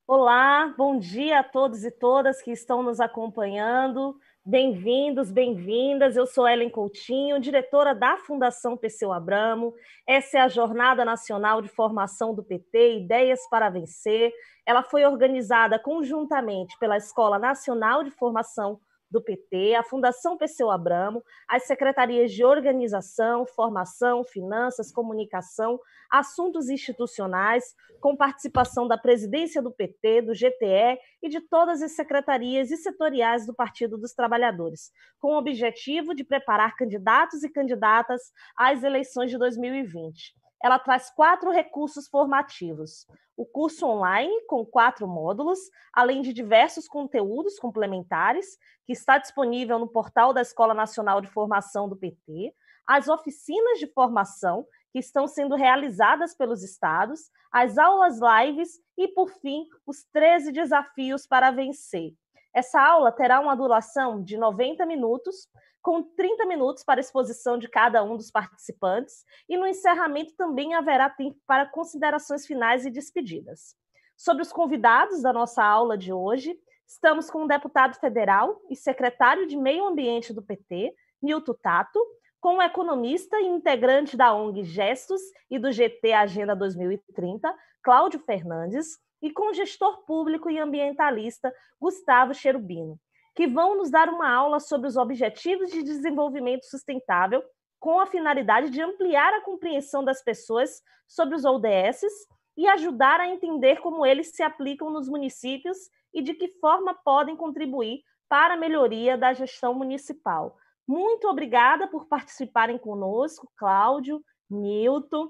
Olá, bom dia a todos e todas que estão nos acompanhando. Bem-vindos, bem-vindas. Eu sou Ellen Coutinho, diretora da Fundação Perseu Abramo. Essa é a Jornada Nacional de Formação do PT, Ideias para Vencer. Ela foi organizada conjuntamente pela Escola Nacional de Formação do PT, a Fundação Perseu Abramo, as secretarias de Organização, Formação, Finanças, Comunicação, Assuntos Institucionais, com participação da presidência do PT, do GTE e de todas as secretarias e setoriais do Partido dos Trabalhadores, com o objetivo de preparar candidatos e candidatas às eleições de 2020. Ela traz 4 recursos formativos: o curso online, com 4 módulos, além de diversos conteúdos complementares, que está disponível no portal da Escola Nacional de Formação do PT, as oficinas de formação, que estão sendo realizadas pelos estados, as aulas lives e, por fim, os 13 desafios para vencer. Essa aula terá uma duração de 90 minutos, com 30 minutos para exposição de cada um dos participantes, e no encerramento também haverá tempo para considerações finais e despedidas. Sobre os convidados da nossa aula de hoje, estamos com o deputado federal e secretário de Meio Ambiente do PT, Nilton Tato, com o economista e integrante da ONG Gestos e do GT Agenda 2030, Cláudio Fernandes, e com o gestor público e ambientalista Gustavo Cherubino, que vão nos dar uma aula sobre os Objetivos de Desenvolvimento Sustentável, com a finalidade de ampliar a compreensão das pessoas sobre os ODS e ajudar a entender como eles se aplicam nos municípios e de que forma podem contribuir para a melhoria da gestão municipal. Muito obrigada por participarem conosco, Cláudio, Nilton,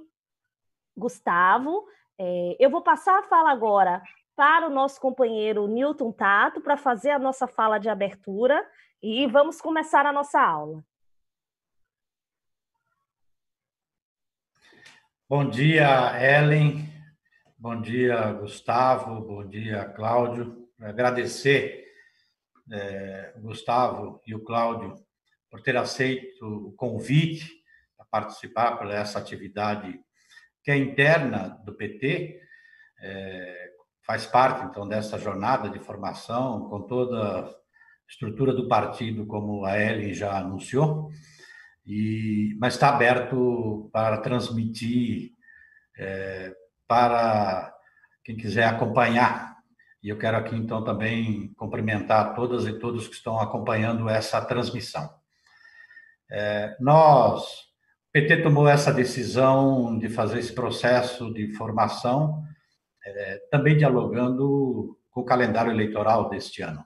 Gustavo. Eu vou passar a fala agora para o nosso companheiro Nilton Tato para fazer a nossa fala de abertura e vamos começar a nossa aula. Bom dia, Ellen. Bom dia, Gustavo. Bom dia, Cláudio. Agradecer, o Gustavo e o Cláudio por ter aceito o convite para participar por essa atividade que é interna do PT, faz parte, então, dessa jornada de formação, com toda a estrutura do partido, como a Ellen já anunciou, mas está aberto para transmitir para quem quiser acompanhar. E eu quero aqui, então, também cumprimentar todas e todos que estão acompanhando essa transmissão. O PT tomou essa decisão de fazer esse processo de formação, também dialogando com o calendário eleitoral deste ano.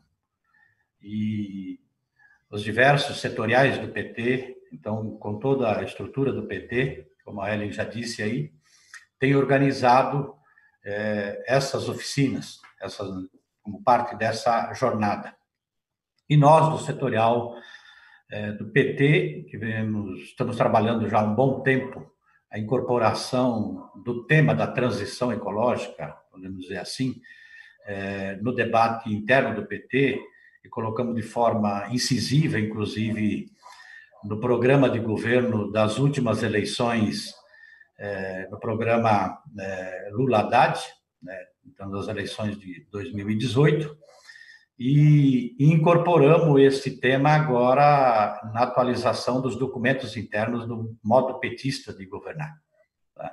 E os diversos setoriais do PT, então, com toda a estrutura do PT, como a Ellen já disse aí, tem organizado essas oficinas, como parte dessa jornada. E nós, do setorial do PT, que estamos trabalhando já há um bom tempo a incorporação do tema da transição ecológica, podemos dizer assim, no debate interno do PT, e colocamos de forma incisiva, inclusive, no programa de governo das últimas eleições, no programa Lula-Haddad, então, das eleições de 2018, e incorporamos esse tema agora na atualização dos documentos internos do modo petista de governar. Tá?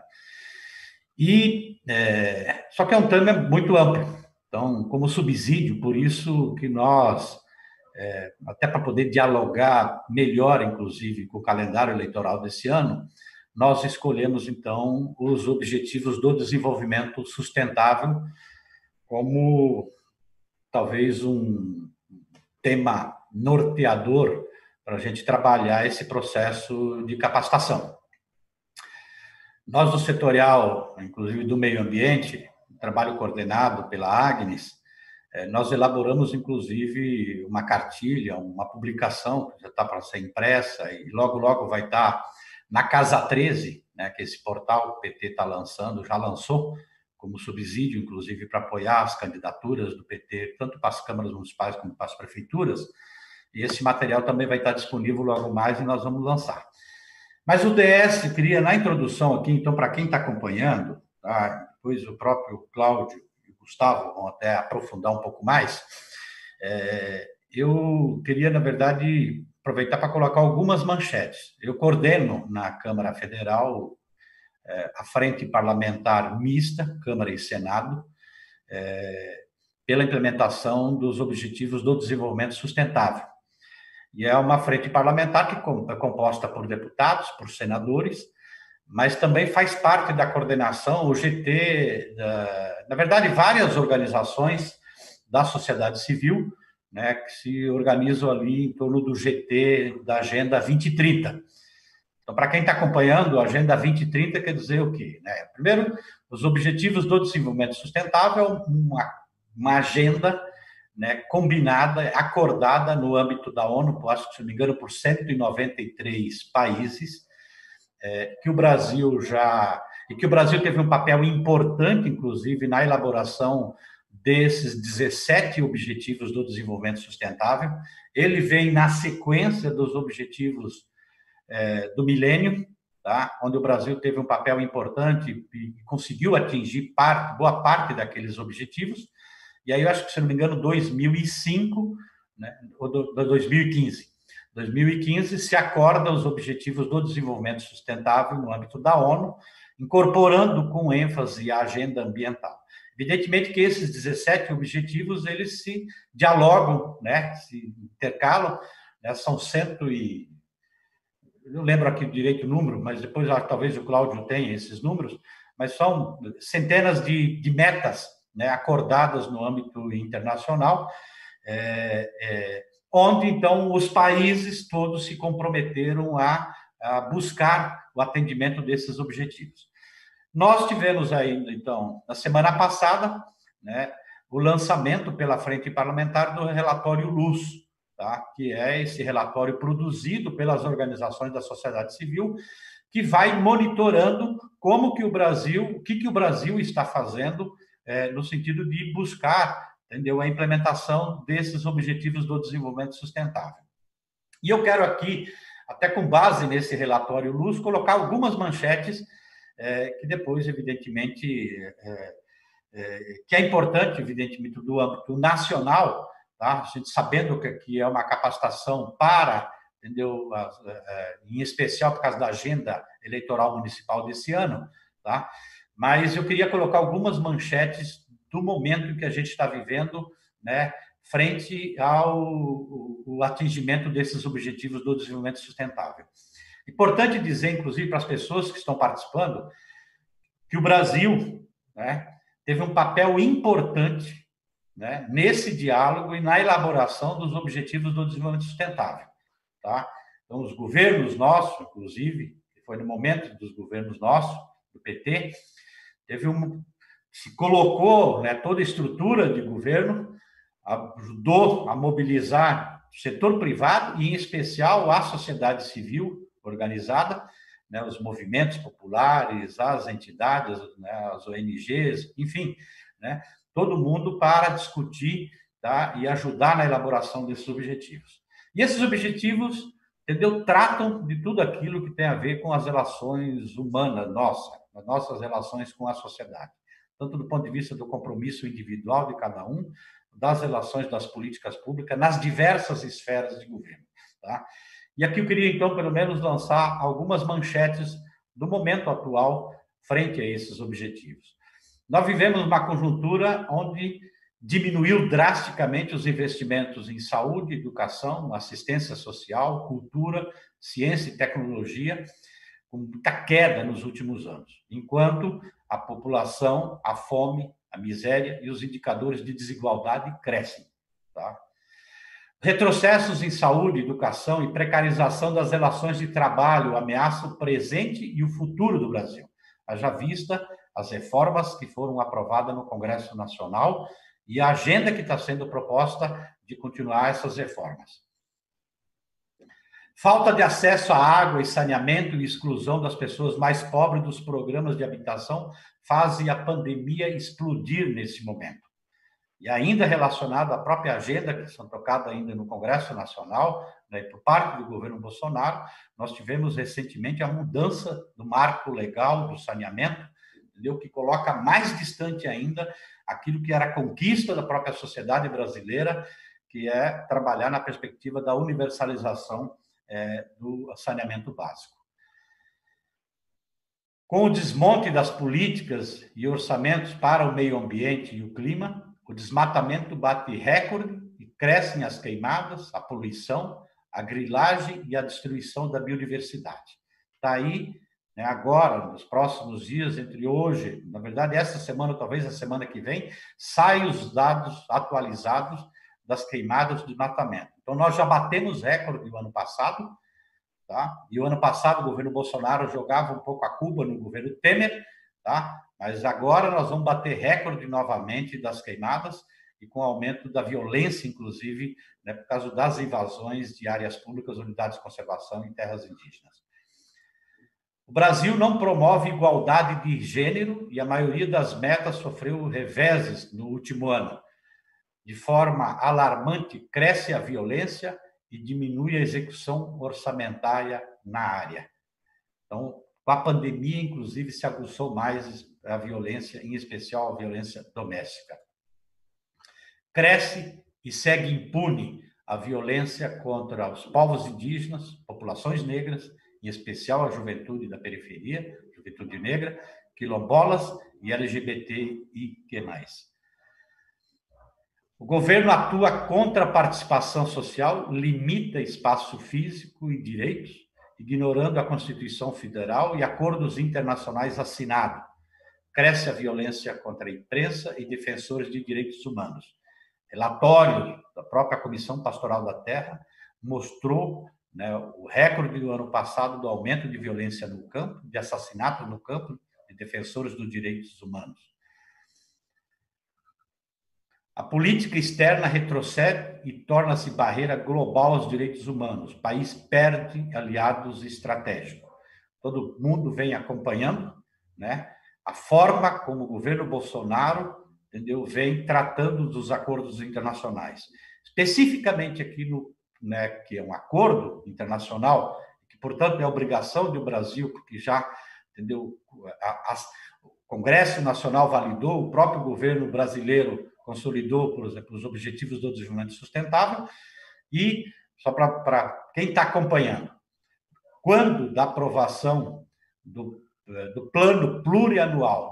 Só que é um tema muito amplo. Então, como subsídio, por isso que nós, até para poder dialogar melhor, inclusive, com o calendário eleitoral desse ano, nós escolhemos, então, os Objetivos do Desenvolvimento Sustentável como talvez um tema norteador para a gente trabalhar esse processo de capacitação. Nós, do setorial, inclusive do meio ambiente, trabalho coordenado pela Agnes, nós elaboramos, inclusive, uma cartilha, uma publicação que já está para ser impressa e logo, logo vai estar na Casa 13, né, que esse portal que o PT está lançando, já lançou, como subsídio, inclusive, para apoiar as candidaturas do PT, tanto para as câmaras municipais como para as prefeituras. E esse material também vai estar disponível logo mais e nós vamos lançar. Mas o DS queria, na introdução aqui, então, para quem está acompanhando, tá? Depois o próprio Cláudio e o Gustavo vão até aprofundar um pouco mais, eu queria, na verdade, aproveitar para colocar algumas manchetes. Eu coordeno na Câmara Federal a Frente Parlamentar Mista, Câmara e Senado, pela implementação dos Objetivos do Desenvolvimento Sustentável. E é uma frente parlamentar que é composta por deputados, por senadores, mas também faz parte da coordenação, o GT, na verdade, várias organizações da sociedade civil, né, que se organizam ali em torno do GT da Agenda 2030. Então, para quem está acompanhando, a Agenda 2030 quer dizer o quê? Primeiro, os Objetivos do Desenvolvimento Sustentável, uma agenda, né, combinada, acordada no âmbito da ONU, acho que, se não me engano, por 193 países, que o Brasil teve um papel importante, inclusive, na elaboração desses 17 Objetivos do Desenvolvimento Sustentável. Ele vem na sequência dos Objetivos do Milênio, tá? Onde o Brasil teve um papel importante e conseguiu atingir boa parte daqueles objetivos. E aí, eu acho que, se não me engano, 2005, né, ou 2015. 2015 se acorda os Objetivos do Desenvolvimento Sustentável no âmbito da ONU, incorporando com ênfase a agenda ambiental. Evidentemente que esses 17 objetivos, eles se dialogam, né, se intercalam, né, são eu não lembro aqui direito o número, mas depois talvez o Cláudio tenha esses números, mas são centenas de metas, né, acordadas no âmbito internacional, onde, então, os países todos se comprometeram a buscar o atendimento desses objetivos. Nós tivemos ainda, então, na semana passada, né, o lançamento pela Frente Parlamentar do relatório Luz, tá? Que é esse relatório produzido pelas organizações da sociedade civil, que vai monitorando o que o Brasil está fazendo no sentido de buscar, entendeu, a implementação desses Objetivos do Desenvolvimento Sustentável. E eu quero aqui, até com base nesse relatório Luz, colocar algumas manchetes que depois, evidentemente, que é importante, evidentemente, do âmbito nacional, tá? A gente sabendo que é uma capacitação para, entendeu, em especial por causa da agenda eleitoral municipal desse ano, tá? Mas eu queria colocar algumas manchetes do momento em que a gente está vivendo, né, frente ao atingimento desses Objetivos do Desenvolvimento Sustentável. Importante dizer, inclusive, para as pessoas que estão participando, que o Brasil, né, teve um papel importante, né, nesse diálogo e na elaboração dos Objetivos do Desenvolvimento Sustentável. Tá? Então, os governos nossos, inclusive, que foi no momento dos governos nossos, do PT, se colocou, né, toda a estrutura de governo, ajudou a mobilizar o setor privado e, em especial, a sociedade civil organizada, né, os movimentos populares, as entidades, né, as ONGs, enfim, né, todo mundo para discutir, tá, e ajudar na elaboração desses objetivos. E esses objetivos, entendeu, tratam de tudo aquilo que tem a ver com as relações humanas as nossas relações com a sociedade, tanto do ponto de vista do compromisso individual de cada um, das relações das políticas públicas nas diversas esferas de governo, tá? E aqui eu queria, então, pelo menos lançar algumas manchetes do momento atual frente a esses objetivos. Nós vivemos uma conjuntura onde diminuiu drasticamente os investimentos em saúde, educação, assistência social, cultura, ciência e tecnologia, com muita queda nos últimos anos, enquanto a população, a fome, a miséria e os indicadores de desigualdade crescem, tá? Retrocessos em saúde, educação e precarização das relações de trabalho ameaçam o presente e o futuro do Brasil. Haja vista as reformas que foram aprovadas no Congresso Nacional e a agenda que está sendo proposta de continuar essas reformas. Falta de acesso à água e saneamento e exclusão das pessoas mais pobres dos programas de habitação fazem a pandemia explodir nesse momento. E ainda relacionado à própria agenda que são tocadas ainda no Congresso Nacional, né, por parte do governo Bolsonaro, nós tivemos recentemente a mudança do marco legal do saneamento, entendeu? Que coloca mais distante ainda aquilo que era conquista da própria sociedade brasileira, que é trabalhar na perspectiva da universalização do saneamento básico. Com o desmonte das políticas e orçamentos para o meio ambiente e o clima, o desmatamento bate recorde e crescem as queimadas, a poluição, a grilagem e a destruição da biodiversidade. Está aí, né, agora, nos próximos dias, entre hoje, na verdade, essa semana, talvez a semana que vem, saem os dados atualizados das queimadas do desmatamento. Então, nós já batemos recorde no ano passado, tá? E o ano passado o governo Bolsonaro jogava um pouco a culpa no governo Temer, tá? Mas agora nós vamos bater recorde novamente das queimadas e com aumento da violência, inclusive, né, por causa das invasões de áreas públicas, unidades de conservação em terras indígenas. O Brasil não promove igualdade de gênero e a maioria das metas sofreu reveses no último ano. De forma alarmante, cresce a violência e diminui a execução orçamentária na área. Então, com a pandemia, inclusive, se aguçou mais a violência, em especial a violência doméstica. Cresce e segue impune a violência contra os povos indígenas, populações negras, em especial a juventude da periferia, juventude negra, quilombolas e LGBTIQ+. O governo atua contra a participação social, limita espaço físico e direitos, ignorando a Constituição Federal e acordos internacionais assinados. Cresce a violência contra a imprensa e defensores de direitos humanos. Relatório da própria Comissão Pastoral da Terra mostrou, né, o recorde do ano passado do aumento de violência no campo, de assassinatos no campo de defensores dos direitos humanos. A política externa retrocede e torna-se barreira global aos direitos humanos. O país perde aliados estratégicos. Todo mundo vem acompanhando, né, a forma como o governo Bolsonaro, entendeu, vem tratando dos acordos internacionais. Especificamente aqui no, né, que é um acordo internacional, que, portanto, é obrigação do Brasil, porque já, entendeu, o Congresso Nacional validou, o próprio governo brasileiro consolidou, por exemplo, os Objetivos do Desenvolvimento Sustentável, e, só para quem está acompanhando, quando da aprovação do Plano Plurianual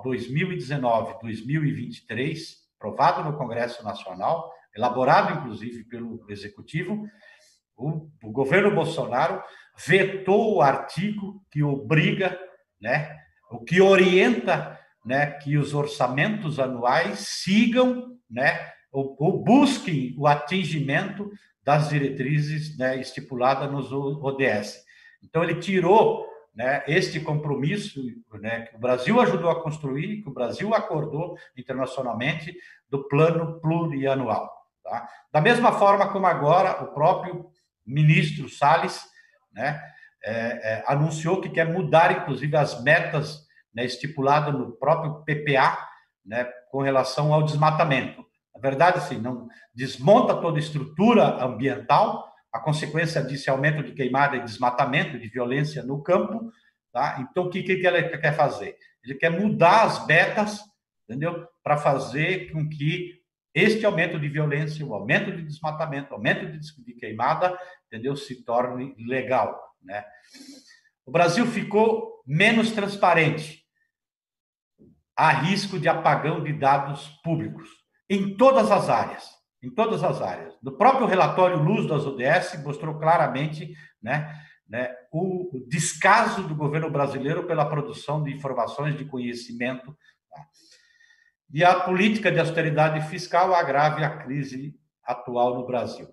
2019-2023, aprovado no Congresso Nacional, elaborado, inclusive, pelo Executivo, o governo Bolsonaro vetou o artigo que obriga, né, o que orienta, né, que os orçamentos anuais sigam, né, ou busquem o atingimento das diretrizes, né, estipuladas nos ODS. Então, ele tirou, né, este compromisso, né, que o Brasil ajudou a construir, que o Brasil acordou internacionalmente, do plano plurianual. Tá? Da mesma forma como agora o próprio ministro Salles, né, anunciou que quer mudar, inclusive, as metas, né, estipuladas no próprio PPA, né, com relação ao desmatamento. Na verdade, assim, não desmonta toda a estrutura ambiental, a consequência disso é aumento de queimada e desmatamento, de violência no campo, tá? Então, o que ele quer fazer? Ele quer mudar as metas, entendeu? Para fazer com que este aumento de violência, o aumento de desmatamento, o aumento de queimada, entendeu? Se torne legal, né? O Brasil ficou menos transparente. Há risco de apagão de dados públicos em todas as áreas. Em todas as áreas. Do próprio relatório Luz das ODS mostrou claramente, né, o descaso do governo brasileiro pela produção de informações de conhecimento. Tá? E a política de austeridade fiscal agrave a crise atual no Brasil.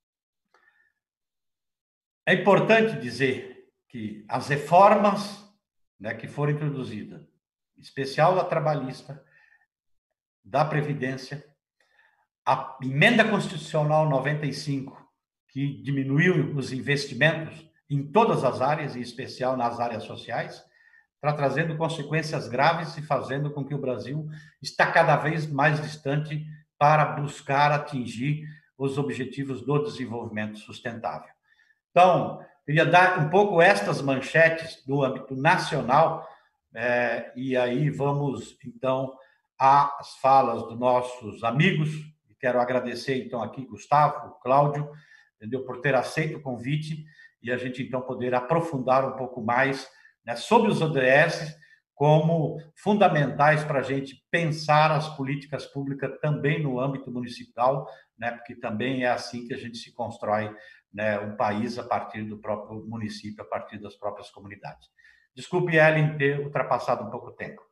É importante dizer que as reformas, né, que foram introduzidas, em especial da trabalhista, da Previdência, a emenda constitucional 95, que diminuiu os investimentos em todas as áreas, em especial nas áreas sociais, está trazendo consequências graves e fazendo com que o Brasil está cada vez mais distante para buscar atingir os objetivos do desenvolvimento sustentável. Então, queria dar um pouco estas manchetes do âmbito nacional, e aí vamos, então, às falas dos nossos amigos. E quero agradecer, então, aqui, Gustavo, Cláudio, entendeu, por ter aceito o convite e a gente, então, poder aprofundar um pouco mais, né, sobre os ODS como fundamentais para a gente pensar as políticas públicas também no âmbito municipal, né, porque também é assim que a gente se constrói, né, um país a partir do próprio município, a partir das próprias comunidades. Desculpe, Ellen, ter ultrapassado um pouco o tempo.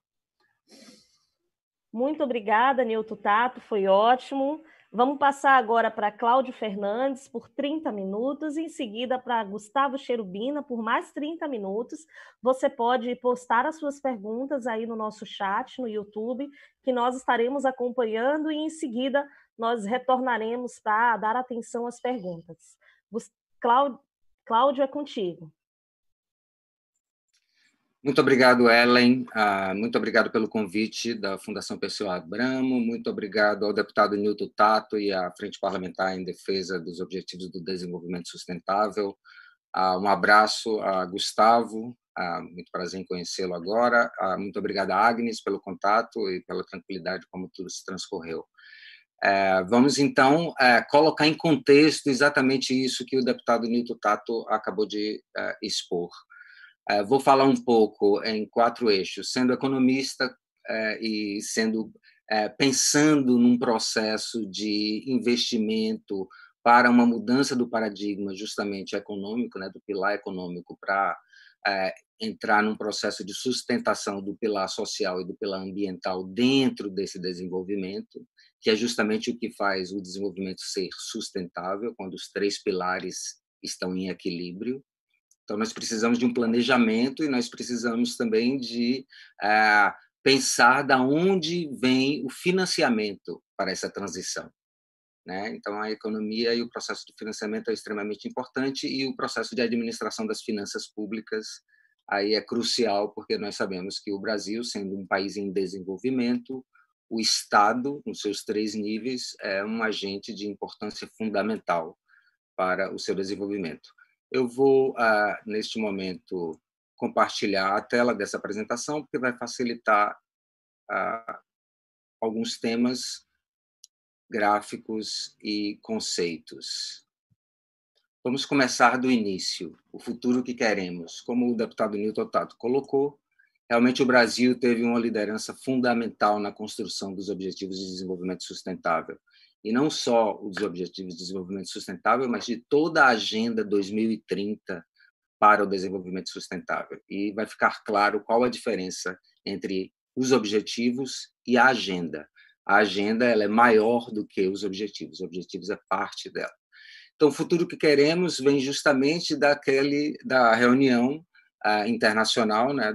Muito obrigada, Nilton Tato, foi ótimo. Vamos passar agora para Cláudio Fernandes por 30 minutos, em seguida para Gustavo Cherubina por mais 30 minutos. Você pode postar as suas perguntas aí no nosso chat, no YouTube, que nós estaremos acompanhando e em seguida nós retornaremos para dar atenção às perguntas. Cláudio, é contigo. Muito obrigado, Ellen. Muito obrigado pelo convite da Fundação Pessoa Abramo. Muito obrigado ao deputado Nilton Tato e à Frente Parlamentar em Defesa dos Objetivos do Desenvolvimento Sustentável. Um abraço a Gustavo. Muito prazer em conhecê-lo agora. Muito obrigado a Agnes pelo contato e pela tranquilidade como tudo se transcorreu. Vamos, então, colocar em contexto exatamente isso que o deputado Nilton Tato acabou de expor. Vou falar um pouco em 4 eixos, sendo economista e pensando num processo de investimento para uma mudança do paradigma justamente econômico, né, do pilar econômico, para entrar num processo de sustentação do pilar social e do pilar ambiental dentro desse desenvolvimento, que é justamente o que faz o desenvolvimento ser sustentável, quando os 3 pilares estão em equilíbrio. Então, nós precisamos de um planejamento e nós precisamos também de pensar de onde vem o financiamento para essa transição, né? Então, a economia e o processo de financiamento é extremamente importante e o processo de administração das finanças públicas aí é crucial, porque nós sabemos que o Brasil, sendo um país em desenvolvimento, o Estado, nos seus 3 níveis, é um agente de importância fundamental para o seu desenvolvimento. Eu vou, neste momento, compartilhar a tela dessa apresentação, porque vai facilitar alguns temas, gráficos e conceitos. Vamos começar do início, o futuro que queremos. Como o deputado Nilton Tato colocou, realmente o Brasil teve uma liderança fundamental na construção dos Objetivos de Desenvolvimento Sustentável. E não só os Objetivos de Desenvolvimento Sustentável, mas de toda a Agenda 2030 para o desenvolvimento sustentável. E vai ficar claro qual a diferença entre os objetivos e a agenda. A agenda ela é maior do que os objetivos é parte dela. Então, o futuro que queremos vem justamente da reunião internacional, né,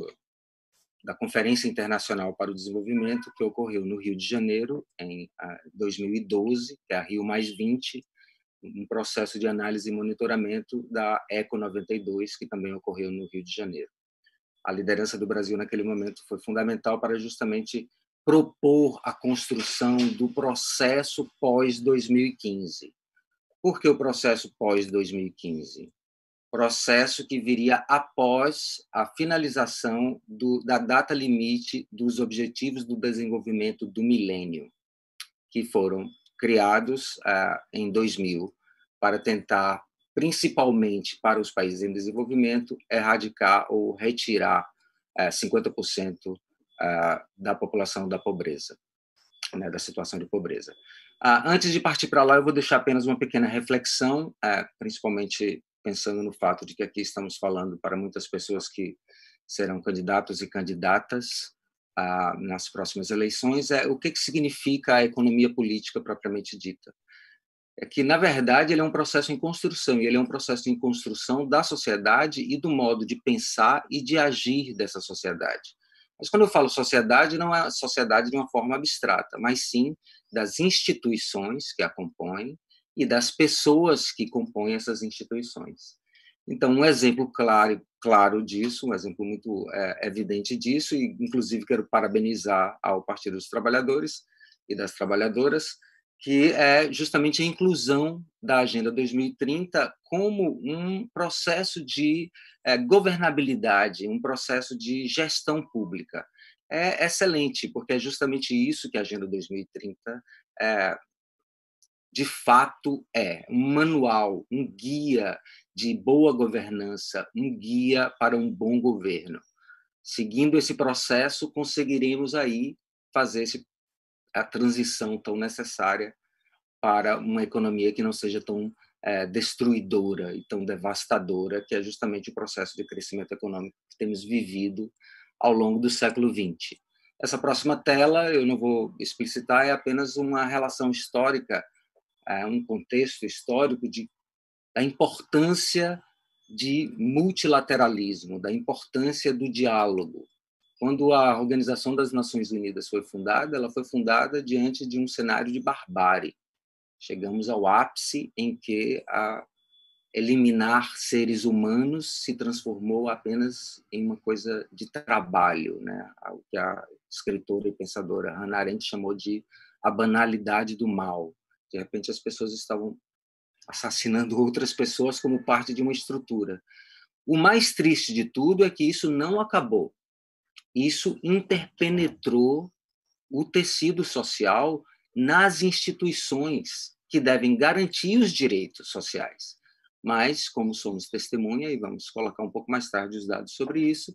da Conferência Internacional para o Desenvolvimento, que ocorreu no Rio de Janeiro, em 2012, que é a Rio+20, um processo de análise e monitoramento da ECO 92, que também ocorreu no Rio de Janeiro. A liderança do Brasil naquele momento foi fundamental para justamente propor a construção do processo pós-2015. Por que o processo pós-2015? Processo que viria após a finalização da data limite dos Objetivos do Desenvolvimento do Milênio, que foram criados em 2000 para tentar, principalmente para os países em desenvolvimento, erradicar ou retirar 50% da população da pobreza, né, da situação de pobreza. Antes de partir para lá, eu vou deixar apenas uma pequena reflexão, principalmente pensando no fato de que aqui estamos falando para muitas pessoas que serão candidatos e candidatas nas próximas eleições, o que significa a economia política propriamente dita. É que, na verdade, ele é um processo em construção, e ele é um processo em construção da sociedade e do modo de pensar e de agir dessa sociedade. Mas, quando eu falo sociedade, não é a sociedade de uma forma abstrata, mas sim das instituições que a compõem e das pessoas que compõem essas instituições. Então, um exemplo claro disso, um exemplo muito evidente disso, e inclusive quero parabenizar ao Partido dos Trabalhadores e das Trabalhadoras, que é justamente a inclusão da Agenda 2030 como um processo de governabilidade, um processo de gestão pública. é excelente, porque é justamente isso que a Agenda 2030 de fato um manual, um guia de boa governança, um guia para um bom governo. Seguindo esse processo, conseguiremos aí fazer a transição tão necessária para uma economia que não seja tão destruidora e tão devastadora, que é justamente o processo de crescimento econômico que temos vivido ao longo do século XX. Essa próxima tela, eu não vou explicitar, é apenas uma relação histórica, um contexto histórico da importância de multilateralismo, da importância do diálogo. Quando a Organização das Nações Unidas foi fundada, ela foi fundada diante de um cenário de barbárie. Chegamos ao ápice em que eliminar seres humanos se transformou apenas em uma coisa de trabalho, né? O que a escritora e pensadora Hannah Arendt chamou de a banalidade do mal. De repente, as pessoas estavam assassinando outras pessoas como parte de uma estrutura. O mais triste de tudo é que isso não acabou. Isso interpenetrou o tecido social nas instituições que devem garantir os direitos sociais. Mas, como somos testemunha, e vamos colocar um pouco mais tarde os dados sobre isso,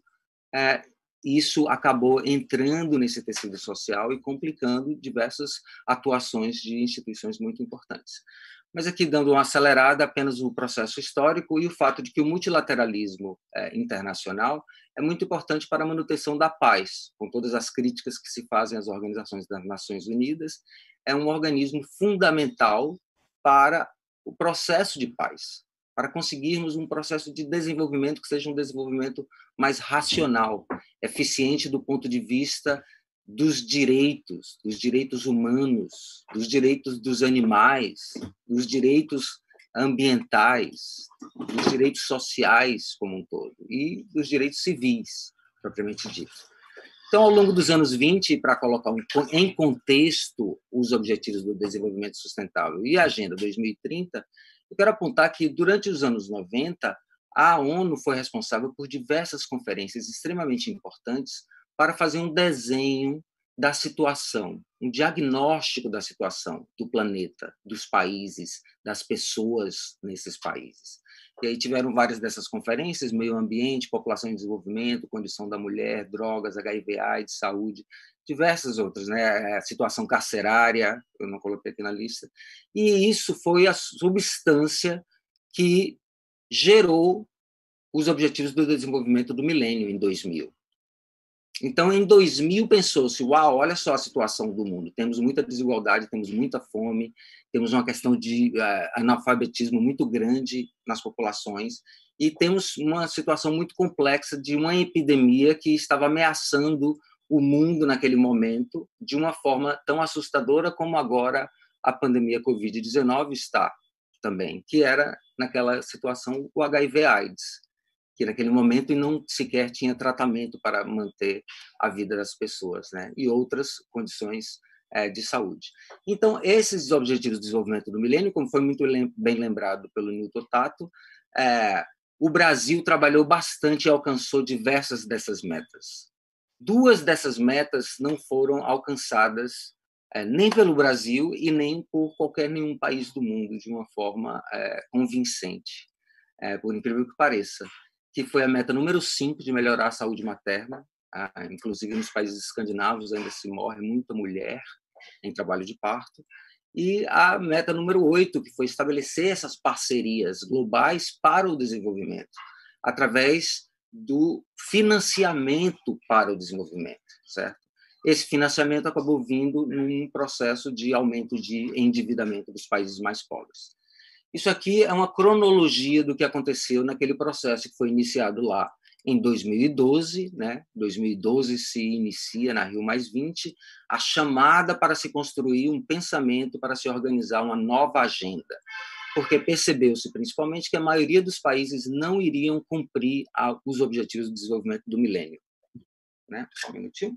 isso acabou entrando nesse tecido social e complicando diversas atuações de instituições muito importantes. Mas aqui, dando uma acelerada, apenas o processo histórico e o fato de que o multilateralismo internacional é muito importante para a manutenção da paz, com todas as críticas que se fazem às organizações das Nações Unidas, é um organismo fundamental para o processo de paz, para conseguirmos um processo de desenvolvimento que seja um desenvolvimento mais racional, eficiente do ponto de vista dos direitos humanos, dos direitos dos animais, dos direitos ambientais, dos direitos sociais como um todo e dos direitos civis, propriamente dito. Então, ao longo dos anos 20, para colocar em contexto os Objetivos do Desenvolvimento Sustentável e a Agenda 2030, eu quero apontar que, durante os anos 90, a ONU foi responsável por diversas conferências extremamente importantes para fazer um desenho da situação, um diagnóstico da situação do planeta, dos países, das pessoas nesses países. E aí tiveram várias dessas conferências: meio ambiente, população em desenvolvimento, condição da mulher, drogas, HIV/AIDS, saúde, diversas outras, né? A situação carcerária, eu não coloquei aqui na lista. E isso foi a substância que gerou os Objetivos do Desenvolvimento do Milênio em 2000. Então, em 2000, pensou-se: uau, olha só a situação do mundo. Temos muita desigualdade, temos muita fome, temos uma questão de analfabetismo muito grande nas populações e temos uma situação muito complexa de uma epidemia que estava ameaçando o mundo naquele momento de uma forma tão assustadora como agora a pandemia Covid-19 está também, que era, naquela situação, o HIV/AIDS, que naquele momento não sequer tinha tratamento para manter a vida das pessoas, né? E outras condições de saúde. Então, esses Objetivos de Desenvolvimento do Milênio, como foi muito bem lembrado pelo Newton Tato, o Brasil trabalhou bastante e alcançou diversas dessas metas. Duas dessas metas não foram alcançadas nem pelo Brasil e nem por nenhum país do mundo de uma forma convincente, por incrível que pareça, que foi a meta número 5 de melhorar a saúde materna. Inclusive, nos países escandinavos ainda se morre muita mulher em trabalho de parto. E a meta número 8, que foi estabelecer essas parcerias globais para o desenvolvimento, através do financiamento para o desenvolvimento, certo? Esse financiamento acabou vindo num processo de aumento de endividamento dos países mais pobres. Isso aqui é uma cronologia do que aconteceu naquele processo que foi iniciado lá em 2012, né? 2012 se inicia na Rio+20, a chamada para se construir um pensamento, para se organizar uma nova agenda, porque percebeu-se principalmente que a maioria dos países não iriam cumprir os Objetivos de Desenvolvimento do Milênio. Né? Só um minutinho.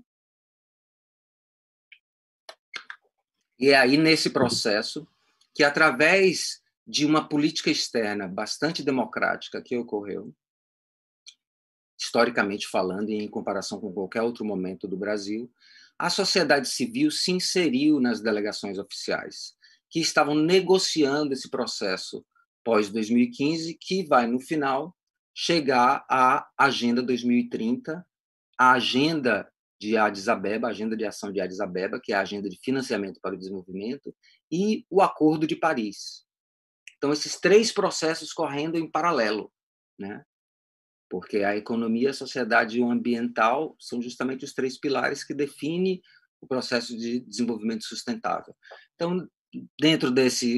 E é aí, nesse processo, que através de uma política externa bastante democrática que ocorreu, historicamente falando, e em comparação com qualquer outro momento do Brasil, a sociedade civil se inseriu nas delegações oficiais, que estavam negociando esse processo pós-2015, que vai, no final, chegar à Agenda 2030, a Agenda de Addis Abeba, a Agenda de Ação de Addis Abeba, que é a Agenda de Financiamento para o Desenvolvimento, e o Acordo de Paris. Então, esses três processos correndo em paralelo, né? Porque a economia, a sociedade e o ambiental são justamente os três pilares que definem o processo de desenvolvimento sustentável. Então, dentro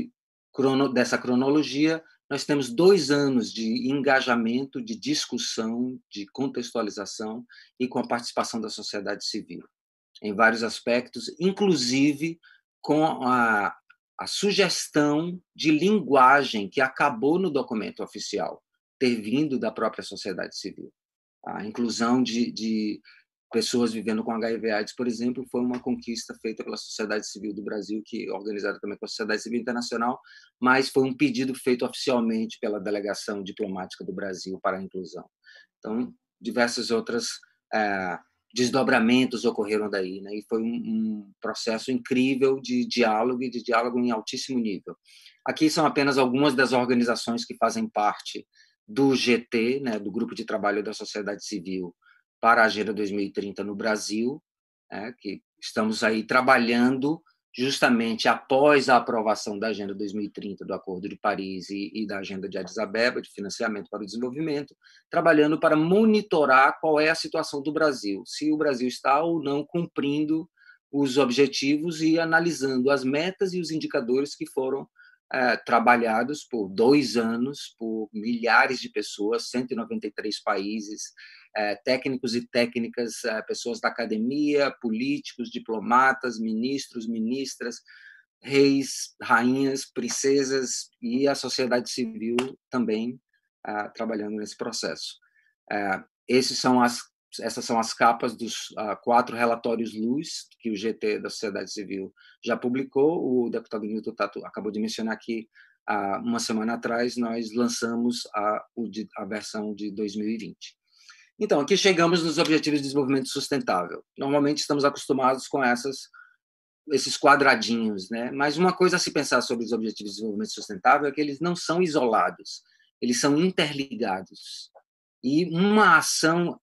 dessa cronologia, nós temos 2 anos de engajamento, de discussão, de contextualização e com a participação da sociedade civil, em vários aspectos, inclusive com a sugestão de linguagem que acabou no documento oficial, ter vindo da própria sociedade civil. A inclusão de pessoas vivendo com HIV/AIDS, por exemplo, foi uma conquista feita pela sociedade civil do Brasil, que organizada também com a sociedade civil internacional, mas foi um pedido feito oficialmente pela delegação diplomática do Brasil para a inclusão. Então, diversas outras desdobramentos ocorreram daí, né? E foi um processo incrível de diálogo e de diálogo em altíssimo nível. Aqui são apenas algumas das organizações que fazem parte do GT, né, do Grupo de Trabalho da Sociedade Civil para a Agenda 2030 no Brasil, né, que estamos aí trabalhando justamente após a aprovação da Agenda 2030, do Acordo de Paris e da Agenda de Addis Abeba, de Financiamento para o Desenvolvimento, trabalhando para monitorar qual é a situação do Brasil, se o Brasil está ou não cumprindo os objetivos e analisando as metas e os indicadores que foram trabalhados por 2 anos, por milhares de pessoas, 193 países, técnicos e técnicas, pessoas da academia, políticos, diplomatas, ministros, ministras, reis, rainhas, princesas e a sociedade civil também trabalhando nesse processo. Essas são as capas dos 4 relatórios Luz que o GT da Sociedade Civil já publicou. O deputado Newton Tato acabou de mencionar que uma semana atrás nós lançamos a versão de 2020. Então, aqui chegamos nos Objetivos de Desenvolvimento Sustentável. Normalmente estamos acostumados com esses quadradinhos, né? Mas uma coisa a se pensar sobre os Objetivos de Desenvolvimento Sustentável é que eles não são isolados, eles são interligados. E uma ação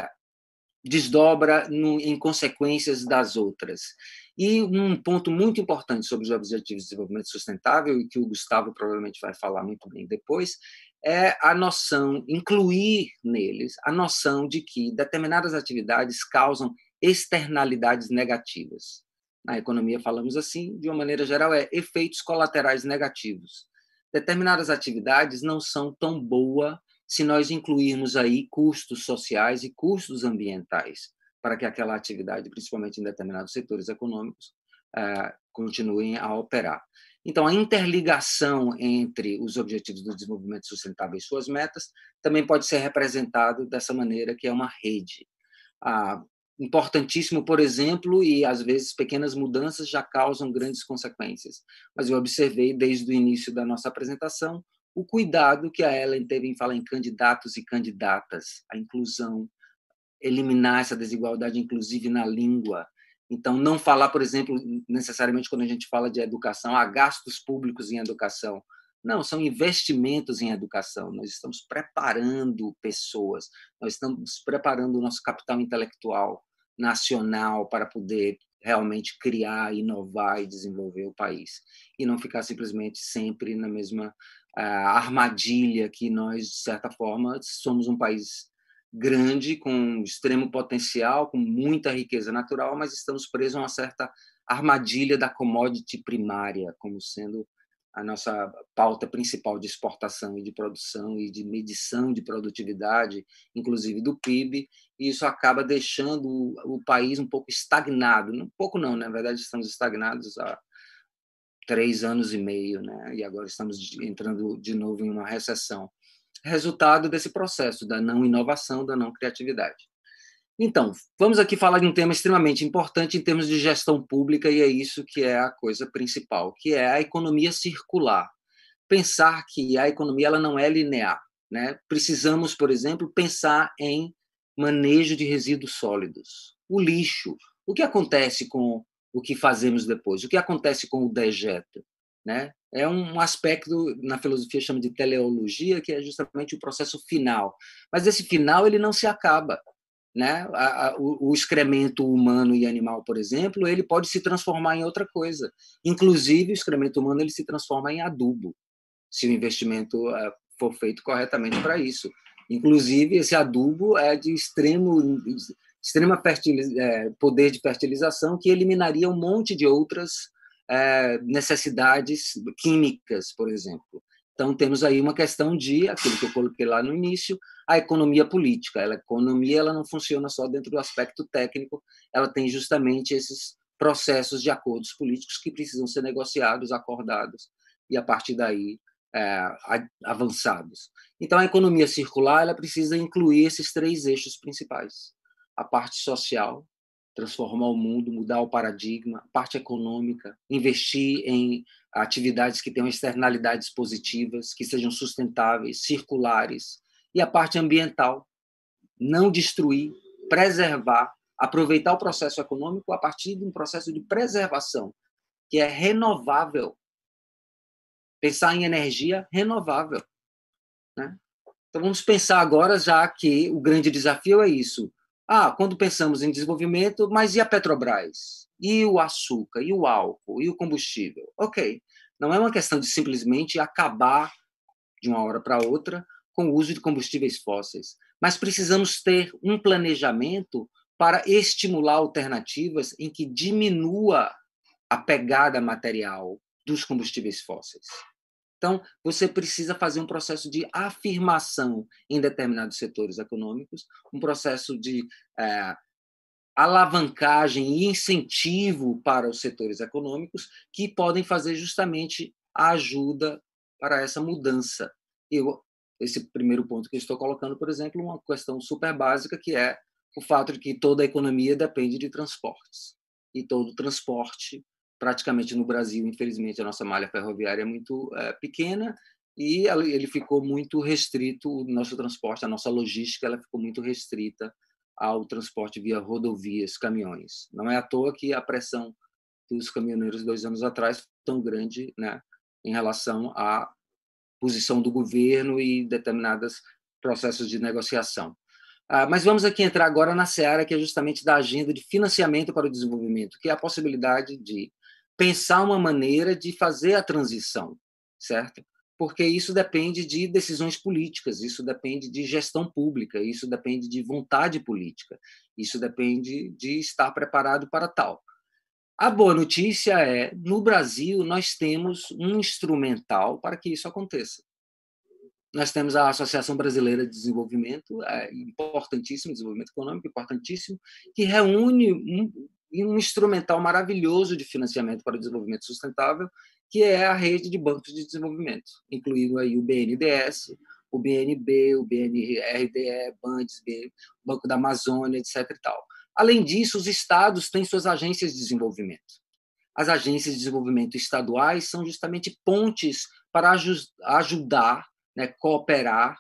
desdobra em consequências das outras. E um ponto muito importante sobre os Objetivos de Desenvolvimento Sustentável, e que o Gustavo provavelmente vai falar muito bem depois, é a noção, incluir neles a noção de que determinadas atividades causam externalidades negativas. Na economia falamos assim, de uma maneira geral, efeitos colaterais negativos. Determinadas atividades não são tão boas se nós incluirmos aí custos sociais e custos ambientais, para que aquela atividade, principalmente em determinados setores econômicos, continuem a operar. Então, a interligação entre os Objetivos do Desenvolvimento Sustentável e suas metas também pode ser representado dessa maneira, que é uma rede. Importantíssimo, por exemplo, e às vezes pequenas mudanças já causam grandes consequências. Mas eu observei desde o início da nossa apresentação o cuidado que a Ellen teve em falar em candidatos e candidatas, a inclusão, eliminar essa desigualdade, inclusive na língua. Então, não falar, por exemplo, necessariamente quando a gente fala de educação, gastos públicos em educação. Não, são investimentos em educação. Nós estamos preparando pessoas, nós estamos preparando o nosso capital intelectual nacional para poder realmente criar, inovar e desenvolver o país. E não ficar simplesmente sempre na mesma armadilha que nós, de certa forma, somos um país grande, com extremo potencial, com muita riqueza natural, mas estamos presos a uma certa armadilha da commodity primária, como sendo a nossa pauta principal de exportação e de produção e de medição de produtividade, inclusive do PIB, e isso acaba deixando o país um pouco estagnado. Um pouco não, na verdade estamos estagnados há 3 anos e meio, né? E agora estamos entrando de novo em uma recessão. Resultado desse processo da não inovação, da não criatividade. Então, vamos aqui falar de um tema extremamente importante em termos de gestão pública, e é isso que é a coisa principal, que é a economia circular. Pensar que a economia ela não é linear, né? Precisamos, por exemplo, pensar em manejo de resíduos sólidos. O lixo. O que acontece com o que fazemos depois? O que acontece com o dejeto? Né? É um aspecto, na filosofia chama de teleologia, que é justamente o processo final. Mas esse final ele não se acaba. Né? O excremento humano e animal, por exemplo, ele pode se transformar em outra coisa. Inclusive, o excremento humano ele se transforma em adubo, se o investimento for feito corretamente para isso. Inclusive, esse adubo é de extrema poder de fertilização que eliminaria um monte de outras necessidades químicas, por exemplo. Então, temos aí uma questão de, aquilo que eu coloquei lá no início, a economia política. A economia ela não funciona só dentro do aspecto técnico, ela tem justamente esses processos de acordos políticos que precisam ser negociados, acordados, e, a partir daí, avançados. Então, a economia circular ela precisa incluir esses 3 eixos principais. A parte social, transformar o mundo, mudar o paradigma, a parte econômica, investir em atividades que tenham externalidades positivas, que sejam sustentáveis, circulares, e a parte ambiental, não destruir, preservar, aproveitar o processo econômico a partir de um processo de preservação, que é renovável. Pensar em energia renovável. Né? Então, vamos pensar agora, já que o grande desafio é isso. Quando pensamos em desenvolvimento, mas e a Petrobras? E o açúcar? E o álcool? E o combustível? Ok, não é uma questão de simplesmente acabar de uma hora para outra com o uso de combustíveis fósseis, mas precisamos ter um planejamento para estimular alternativas em que diminua a pegada material dos combustíveis fósseis. Então, você precisa fazer um processo de afirmação em determinados setores econômicos, um processo de alavancagem e incentivo para os setores econômicos que podem fazer justamente a ajuda para essa mudança. Esse primeiro ponto que eu estou colocando, por exemplo, uma questão super básica, que é o fato de que toda a economia depende de transportes. E todo transporte, praticamente no Brasil, infelizmente, a nossa malha ferroviária é muito pequena e ele ficou muito restrito, o nosso transporte, a nossa logística, ela ficou muito restrita ao transporte via rodovias, caminhões. Não é à toa que a pressão dos caminhoneiros 2 anos atrás foi tão grande, né, em relação à posição do governo e determinados processos de negociação. Mas vamos aqui entrar agora na seara que é justamente da agenda de financiamento para o desenvolvimento, que é a possibilidade de pensar uma maneira de fazer a transição, certo? Porque isso depende de decisões políticas, isso depende de gestão pública, isso depende de vontade política, isso depende de estar preparado para tal. A boa notícia é, no Brasil, nós temos um instrumental para que isso aconteça. Nós temos a Associação Brasileira de Desenvolvimento, importantíssimo, desenvolvimento econômico importantíssimo, que reúne um instrumental maravilhoso de financiamento para o desenvolvimento sustentável, que é a rede de bancos de desenvolvimento, incluindo aí o BNDES, o BNB, o BNRDE, BANDES, Banco da Amazônia, etc. E tal. Além disso, os estados têm suas agências de desenvolvimento. As agências de desenvolvimento estaduais são justamente pontes para ajudar, né, cooperar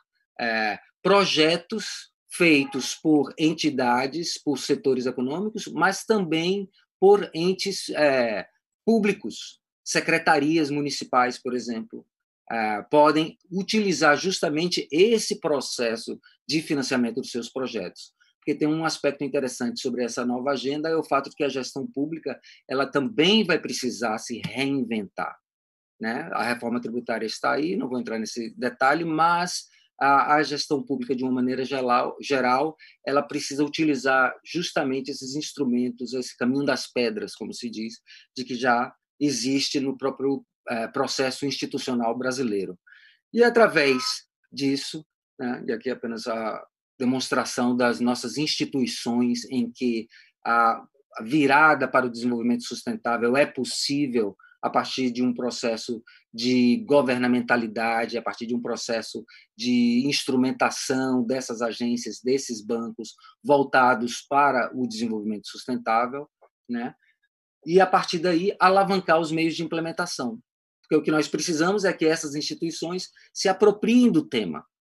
projetos feitos por entidades, por setores econômicos, mas também por entes públicos, secretarias municipais, por exemplo, podem utilizar justamente esse processo de financiamento dos seus projetos. Porque tem um aspecto interessante sobre essa nova agenda, é o fato de que a gestão pública ela também vai precisar se reinventar. Né? A reforma tributária está aí, não vou entrar nesse detalhe, mas a gestão pública, de uma maneira geral, ela precisa utilizar justamente esses instrumentos, esse caminho das pedras, como se diz, de que já existe no próprio processo institucional brasileiro. E, através disso, né, e aqui apenas a demonstração das nossas instituições em que a virada para o desenvolvimento sustentável é possível a partir de um processo de governamentalidade, a partir de um processo de instrumentação dessas agências, desses bancos voltados para o desenvolvimento sustentável, né? E, a partir daí, alavancar os meios de implementação. Porque o que nós precisamos é que essas instituições se apropriem do tema.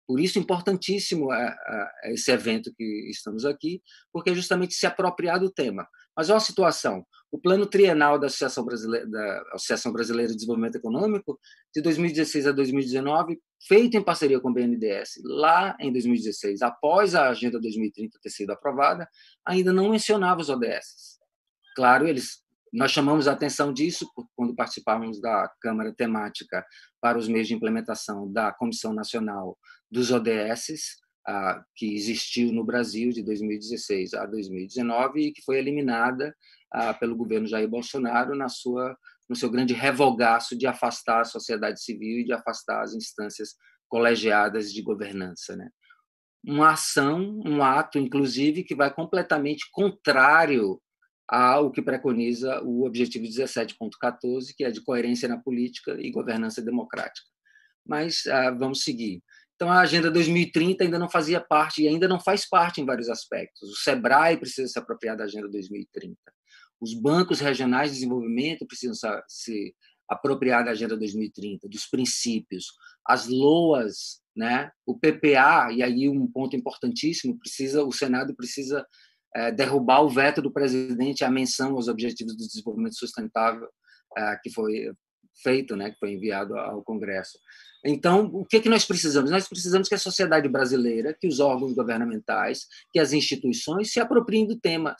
Por isso, importantíssimo esse evento que estamos aqui, porque é justamente se apropriar do tema. Mas olha a situação. O plano trienal da Associação Brasileira de Desenvolvimento Econômico, de 2016 a 2019, feito em parceria com o BNDES, lá em 2016, após a Agenda 2030 ter sido aprovada, ainda não mencionava os ODS. Claro, nós chamamos a atenção disso quando participávamos da Câmara Temática para os meios de implementação da Comissão Nacional dos ODS, que existiu no Brasil de 2016 a 2019 e que foi eliminada pelo governo Jair Bolsonaro no seu grande revogaço de afastar a sociedade civil e de afastar as instâncias colegiadas de governança, né? Uma ação, um ato, inclusive, que vai completamente contrário ao que preconiza o objetivo 17.14, que é de coerência na política e governança democrática. Mas vamos seguir. Então, a Agenda 2030 ainda não fazia parte, e ainda não faz parte em vários aspectos. O SEBRAE precisa se apropriar da Agenda 2030. Os bancos regionais de desenvolvimento precisam se apropriar da Agenda 2030, dos princípios. As LOAs, né? O PPA, e aí um ponto importantíssimo, o Senado precisa derrubar o veto do presidente à menção aos Objetivos do Desenvolvimento Sustentável, que foi feito, né, que foi enviado ao Congresso. Então, o que nós precisamos? Nós precisamos que a sociedade brasileira, que os órgãos governamentais, que as instituições se apropriem do tema,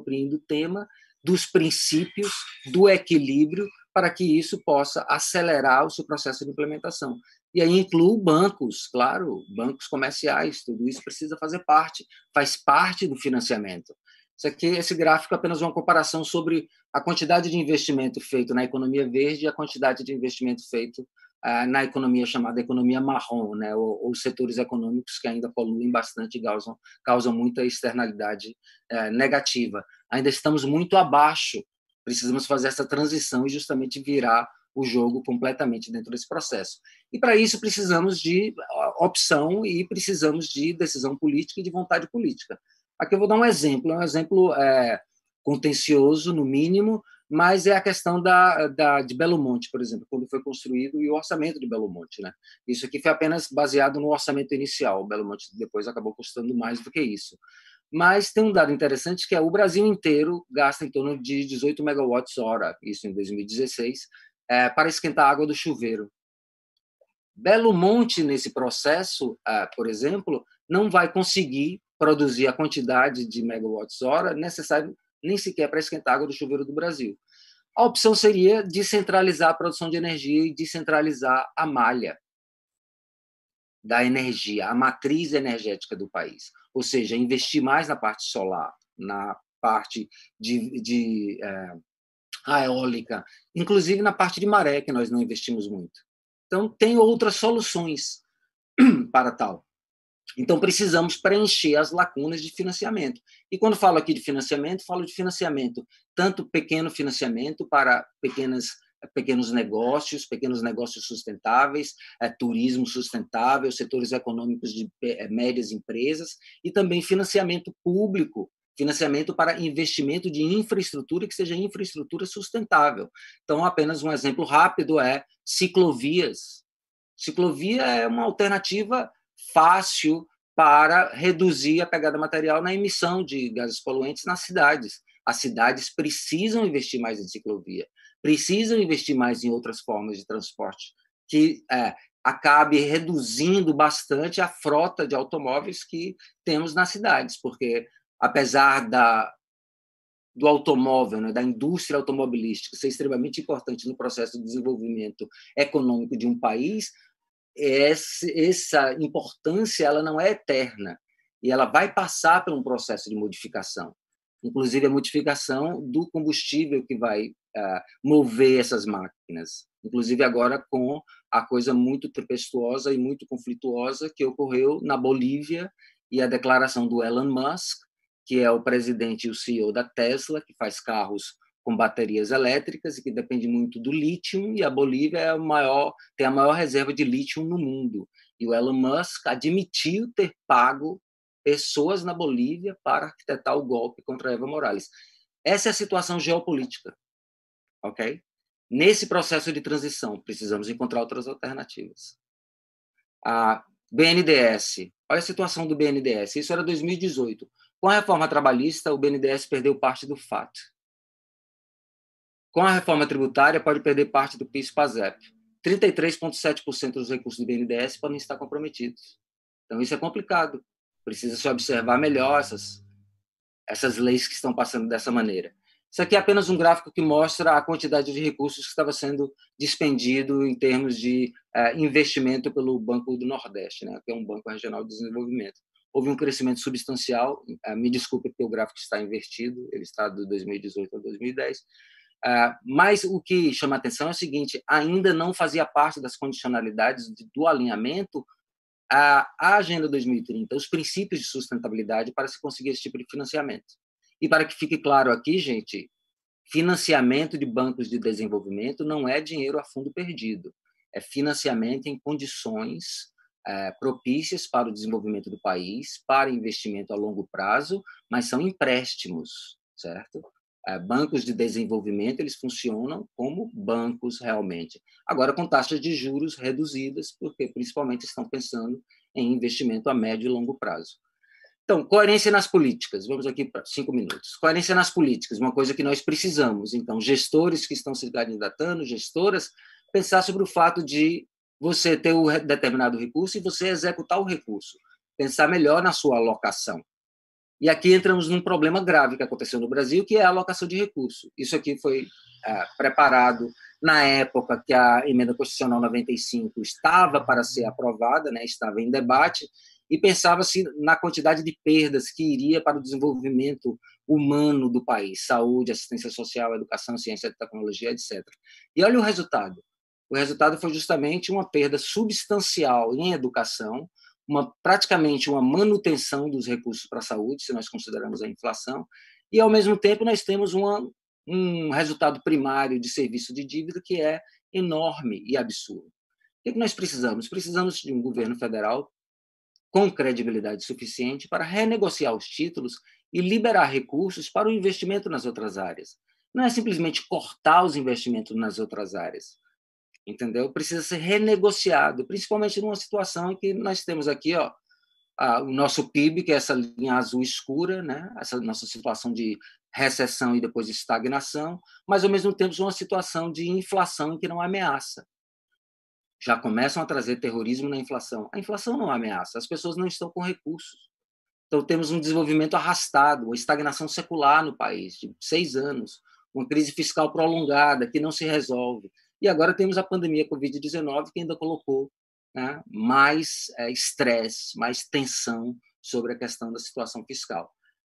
dos princípios, do equilíbrio, para que isso possa acelerar o seu processo de implementação. E aí inclui bancos, claro, bancos comerciais, tudo isso precisa fazer parte, faz parte do financiamento. Esse gráfico é apenas uma comparação sobre a quantidade de investimento feito na economia verde e a quantidade de investimento feito na economia chamada economia marrom, né, ou setores econômicos que ainda poluem bastante e causam muita externalidade negativa. Ainda estamos muito abaixo, precisamos fazer essa transição e justamente virar o jogo completamente dentro desse processo. E, para isso, precisamos de opção e precisamos de decisão política e de vontade política. Aqui eu vou dar um exemplo contencioso, no mínimo, mas é a questão de Belo Monte, por exemplo, quando foi construído, e o orçamento de Belo Monte, né? Isso aqui foi apenas baseado no orçamento inicial. O Belo Monte depois acabou custando mais do que isso. Mas tem um dado interessante, que é o Brasil inteiro gasta em torno de 18 megawatts-hora, isso em 2016, para esquentar a água do chuveiro. Belo Monte, nesse processo, por exemplo, não vai conseguir produzir a quantidade de megawatts-hora necessária nem sequer para esquentar a água do chuveiro do Brasil. A opção seria descentralizar a produção de energia e descentralizar a malha da energia, a matriz energética do país. Ou seja, investir mais na parte solar, na parte de eólica, inclusive na parte de maré, que nós não investimos muito. Então, tem outras soluções para tal. Então, precisamos preencher as lacunas de financiamento. E quando falo aqui de financiamento, falo de financiamento, tanto pequeno financiamento para pequenos negócios sustentáveis, turismo sustentável, setores econômicos de médias empresas, e também financiamento público, financiamento para investimento de infraestrutura que seja infraestrutura sustentável. Então, apenas um exemplo rápido é ciclovias. Ciclovia é uma alternativa fácil para reduzir a pegada material na emissão de gases poluentes nas cidades. As cidades precisam investir mais em ciclovia, precisam investir mais em outras formas de transporte, que acabe reduzindo bastante a frota de automóveis que temos nas cidades, porque, apesar do automóvel, né, da indústria automobilística ser extremamente importante no processo de desenvolvimento econômico de um país, essa importância ela não é eterna e ela vai passar por um processo de modificação, inclusive a modificação do combustível que vai mover essas máquinas, inclusive agora com a coisa muito tempestuosa e muito conflituosa que ocorreu na Bolívia e a declaração do Elon Musk, que é o presidente e o CEO da Tesla, que faz carros com baterias elétricas e que depende muito do lítio, e a Bolívia tem a maior reserva de lítio no mundo. E o Elon Musk admitiu ter pago pessoas na Bolívia para arquitetar o golpe contra Evo Morales. Essa é a situação geopolítica, ok? Nesse processo de transição, precisamos encontrar outras alternativas. BNDES. Olha a situação do BNDES. Isso era 2018. Com a reforma trabalhista, o BNDES perdeu parte do FAT. Com a reforma tributária, pode perder parte do PIS/PASEP. 33,7% dos recursos do BNDES podem estar comprometidos. Então, isso é complicado. Precisa se observar melhor essas leis que estão passando dessa maneira. Isso aqui é apenas um gráfico que mostra a quantidade de recursos que estava sendo dispendido em termos de investimento pelo Banco do Nordeste, né, que é um banco regional de desenvolvimento. Houve um crescimento substancial, me desculpe porque o gráfico está invertido, ele está de 2018 a 2010, mas o que chama a atenção é o seguinte, ainda não fazia parte das condicionalidades do alinhamento a Agenda 2030, os princípios de sustentabilidade para se conseguir esse tipo de financiamento. E para que fique claro aqui, gente, financiamento de bancos de desenvolvimento não é dinheiro a fundo perdido, é financiamento em condições propícias para o desenvolvimento do país, para investimento a longo prazo, mas são empréstimos, certo? Bancos de desenvolvimento, eles funcionam como bancos realmente. Agora, com taxas de juros reduzidas, porque principalmente estão pensando em investimento a médio e longo prazo. Então, coerência nas políticas. Vamos aqui para 5 minutos. Coerência nas políticas, uma coisa que nós precisamos. Então, gestores que estão se candidatando, gestoras, pensar sobre o fato de você ter um determinado recurso e você executar o recurso. Pensar melhor na sua alocação. E aqui entramos num problema grave que aconteceu no Brasil, que é a alocação de recursos. Isso aqui foi preparado na época que a Emenda Constitucional 95 estava para ser aprovada, né, estava em debate, e pensava-se na quantidade de perdas que iria para o desenvolvimento humano do país, saúde, assistência social, educação, ciência e tecnologia, etc. E olha o resultado. O resultado foi justamente uma perda substancial em educação, praticamente uma manutenção dos recursos para a saúde, se nós consideramos a inflação, e, ao mesmo tempo, nós temos um resultado primário de serviço de dívida que é enorme e absurdo. O que nós precisamos? Precisamos de um governo federal com credibilidade suficiente para renegociar os títulos e liberar recursos para o investimento nas outras áreas. Não é simplesmente cortar os investimentos nas outras áreas. Entendeu? Precisa ser renegociado, principalmente numa situação em que nós temos aqui o nosso PIB, que é essa linha azul escura, né? Essa nossa situação de recessão e depois de estagnação, mas, ao mesmo tempo, uma situação de inflação em que não há ameaça. Já começam a trazer terrorismo na inflação. A inflação não ameaça, as pessoas não estão com recursos. Então, temos um desenvolvimento arrastado, uma estagnação secular no país, de 6 anos, uma crise fiscal prolongada que não se resolve. E agora temos a pandemia Covid-19, que ainda colocou, né, mais estresse, mais tensão sobre a questão da situação fiscal.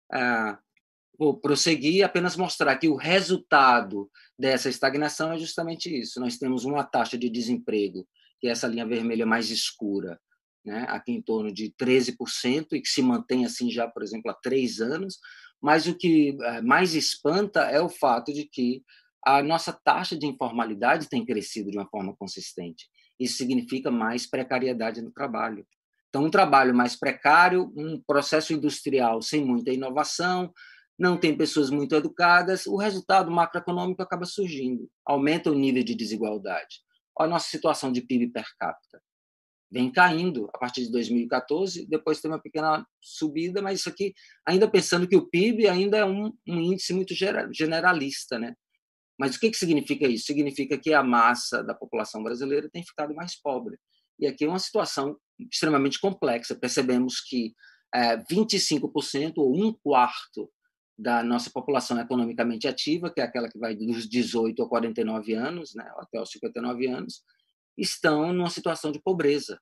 Vou prosseguir e apenas mostrar que o resultado dessa estagnação é justamente isso. Nós temos uma taxa de desemprego, que é essa linha vermelha mais escura, né, aqui em torno de 13%, e que se mantém assim já, por exemplo, há 3 anos, mas o que mais espanta é o fato de que a nossa taxa de informalidade tem crescido de uma forma consistente. Isso significa mais precariedade no trabalho. Então, um trabalho mais precário, um processo industrial sem muita inovação, não tem pessoas muito educadas, o resultado macroeconômico acaba surgindo, aumenta o nível de desigualdade. Olha a nossa situação de PIB per capita. Vem caindo a partir de 2014, depois tem uma pequena subida, mas isso aqui, ainda pensando que o PIB ainda é um índice muito generalista, né? Mas o que significa isso? Significa que a massa da população brasileira tem ficado mais pobre. E aqui é uma situação extremamente complexa. Percebemos que 25%, ou 1/4 da nossa população economicamente ativa, que é aquela que vai dos 18 a 49 anos, né, até os 59 anos, estão numa situação de pobreza.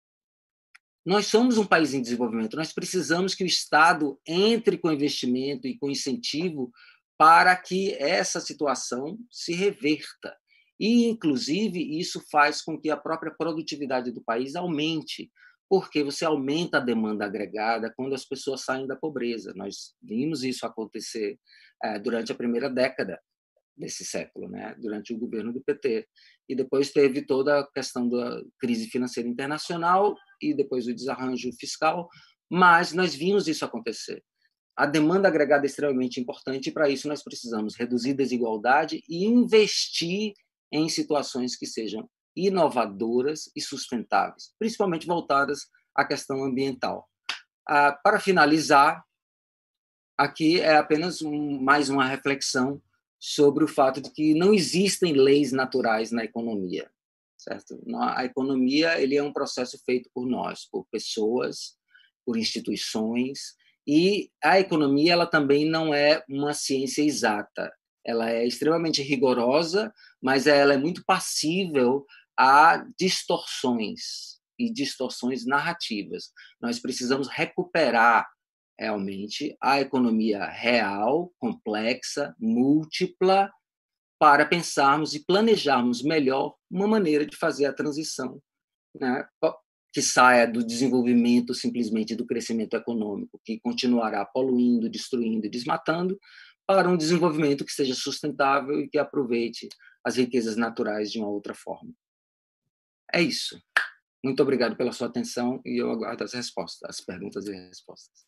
Nós somos um país em desenvolvimento, nós precisamos que o Estado entre com investimento e com incentivo para que essa situação se reverta. E, inclusive, isso faz com que a própria produtividade do país aumente, porque você aumenta a demanda agregada quando as pessoas saem da pobreza. Nós vimos isso acontecer durante a primeira década desse século, né? Durante o governo do PT. E depois teve toda a questão da crise financeira internacional e depois o desarranjo fiscal, mas nós vimos isso acontecer. A demanda agregada é extremamente importante e, para isso, nós precisamos reduzir desigualdade e investir em situações que sejam inovadoras e sustentáveis, principalmente voltadas a questão ambiental. Para finalizar, aqui é apenas mais uma reflexão sobre o fato de que não existem leis naturais na economia, certo? A economia ele é um processo feito por nós, por pessoas, por instituições, e a economia ela também não é uma ciência exata. Ela é extremamente rigorosa, mas ela é muito passível a distorções e distorções narrativas. Nós precisamos recuperar realmente a economia real, complexa, múltipla, para pensarmos e planejarmos melhor uma maneira de fazer a transição, né, que saia do desenvolvimento simplesmente do crescimento econômico, que continuará poluindo, destruindo e desmatando, para um desenvolvimento que seja sustentável e que aproveite as riquezas naturais de uma outra forma. É isso. Muito obrigado pela sua atenção e eu aguardo as respostas, as perguntas e respostas.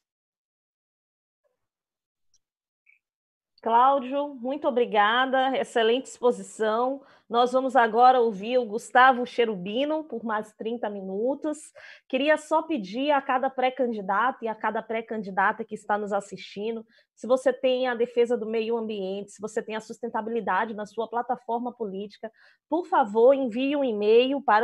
Cláudio, muito obrigada, excelente exposição. Nós vamos agora ouvir o Gustavo Cherubino por mais 30 minutos. Queria só pedir a cada pré-candidato e a cada pré-candidata que está nos assistindo, se você tem a defesa do meio ambiente, se você tem a sustentabilidade na sua plataforma política, por favor, envie um e-mail para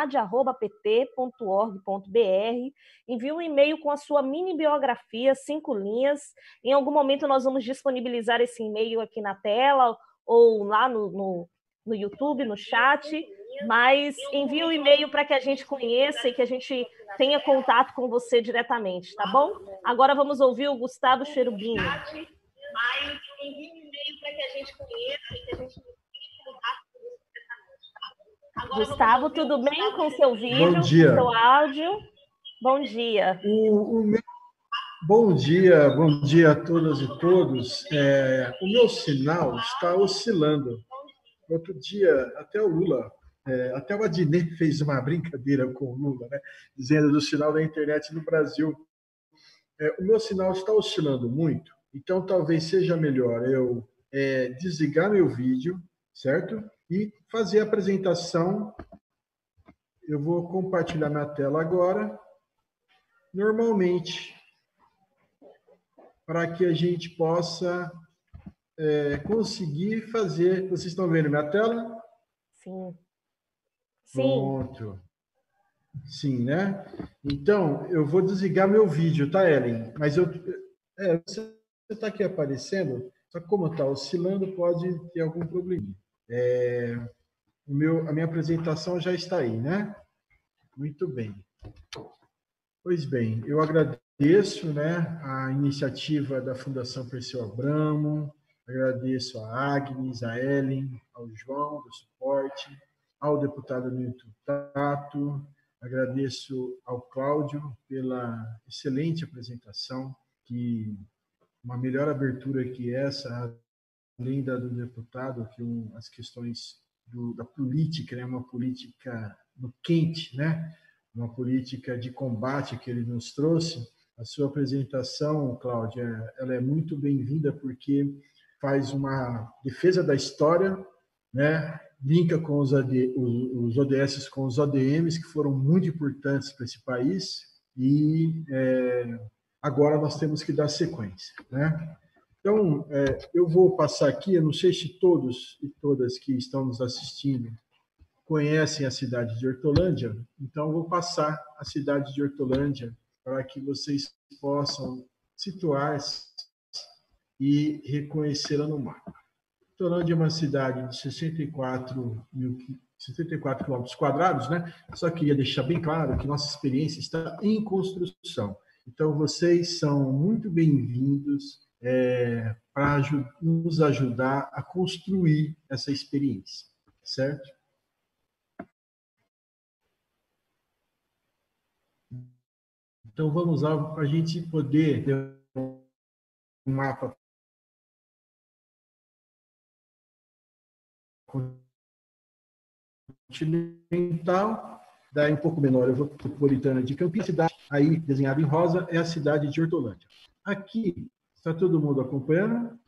smad@pt.org.br, envie um e-mail com a sua mini biografia, 5 linhas. Em algum momento nós vamos disponibilizar esse e-mail aqui na tela ou lá no YouTube, no chat, mas envie um e-mail para que a gente conheça e que a gente tenha contato com você diretamente, tá bom? Agora vamos ouvir o Gustavo Cherubino. Mas envie um e-mail para que a gente conheça e que a gente tenha contato com você diretamente, tá bom? Gustavo, tudo bem com o seu vídeo, com o seu áudio? Bom dia. Bom dia a todas e todos. O meu sinal está oscilando. Outro dia, até o Lula, até o Adnet fez uma brincadeira com o Lula, né, dizendo do sinal da internet no Brasil. O meu sinal está oscilando muito, então talvez seja melhor eu desligar meu vídeo, certo? E fazer a apresentação. Eu vou compartilhar minha tela agora, normalmente, para que a gente possa conseguir fazer... Vocês estão vendo minha tela? Sim. Pronto. Sim, né? Então, eu vou desligar meu vídeo, tá, Ellen? Mas você está aqui aparecendo, só que como está oscilando, pode ter algum problema. A minha apresentação já está aí, né? Muito bem. Pois bem, eu agradeço, né, a iniciativa da Fundação Perseu Abramo, agradeço a Agnes, a Ellen, ao João do suporte, ao deputado Nilton Tato, agradeço ao Cláudio pela excelente apresentação, que uma melhor abertura que essa, além da do deputado, que as questões da política, né, uma política no quente, né, uma política de combate que ele nos trouxe. A sua apresentação, Cláudia, ela é muito bem-vinda porque faz uma defesa da história, né? Linka com os ODS com os ODMs, que foram muito importantes para esse país, e agora nós temos que dar sequência, né? Então, eu vou passar aqui, eu não sei se todos e todas que estão nos assistindo conhecem a cidade de Hortolândia, então eu vou passar a cidade de Hortolândia para que vocês possam situar-se e reconhecê-la no mapa. Hortolândia é uma cidade de 64 quilômetros quadrados, né? Só queria deixar bem claro que nossa experiência está em construção. Então, vocês são muito bem-vindos para nos ajudar a construir essa experiência, certo? Então, vamos lá para a gente poder ter um mapa continental, daí um pouco menor, eu vou metropolitana de Campinas, cidade aí desenhada em rosa é a cidade de Hortolândia. Aqui, está todo mundo acompanhando?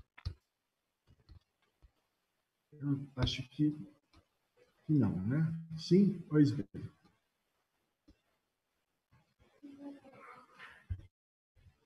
Eu acho que não, né? Sim? Pois bem.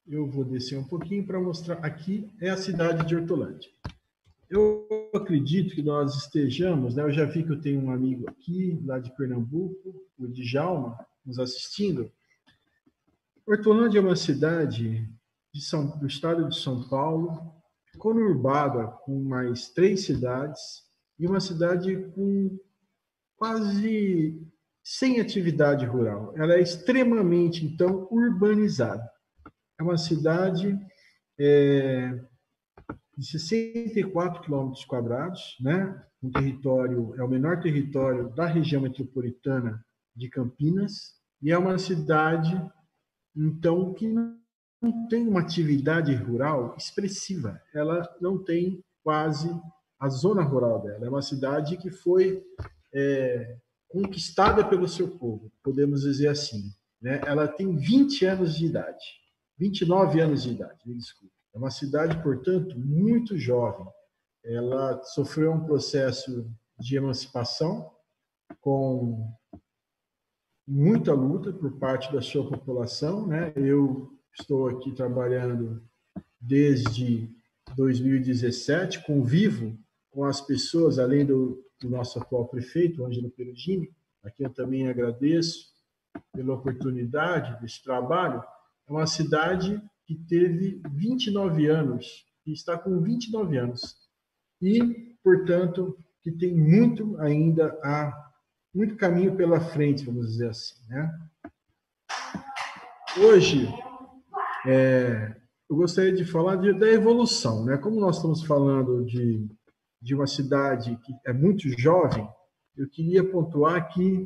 Eu vou descer um pouquinho para mostrar. Aqui é a cidade de Hortolândia. Eu acredito que nós estejamos, né? Eu já vi que eu tenho um amigo aqui, lá de Pernambuco, o Djalma, nos assistindo. Hortolândia é uma cidade do estado de São Paulo, conurbada com mais 3 cidades e uma cidade com quase sem atividade rural. Ela é extremamente, então, urbanizada. É uma cidade de 64 quilômetros quadrados, né? Um território, é o menor território da região metropolitana de Campinas, e é uma cidade, então, que não tem uma atividade rural expressiva. Ela não tem quase a zona rural dela. É uma cidade que foi conquistada pelo seu povo, podemos dizer assim, né? Ela tem 20 anos de idade, 29 anos de idade, me desculpe. É uma cidade, portanto, muito jovem. Ela sofreu um processo de emancipação com muita luta por parte da sua população, né? Eu estou aqui trabalhando desde 2017, convivo com as pessoas, além do nosso atual prefeito, Ângelo Perugini, a quem eu também agradeço pela oportunidade desse trabalho. É uma cidade que teve 29 anos, que está com 29 anos, e, portanto, que tem muito ainda muito caminho pela frente, vamos dizer assim, né? Hoje, eu gostaria de falar da evolução, né? Como nós estamos falando de uma cidade que é muito jovem, eu queria pontuar que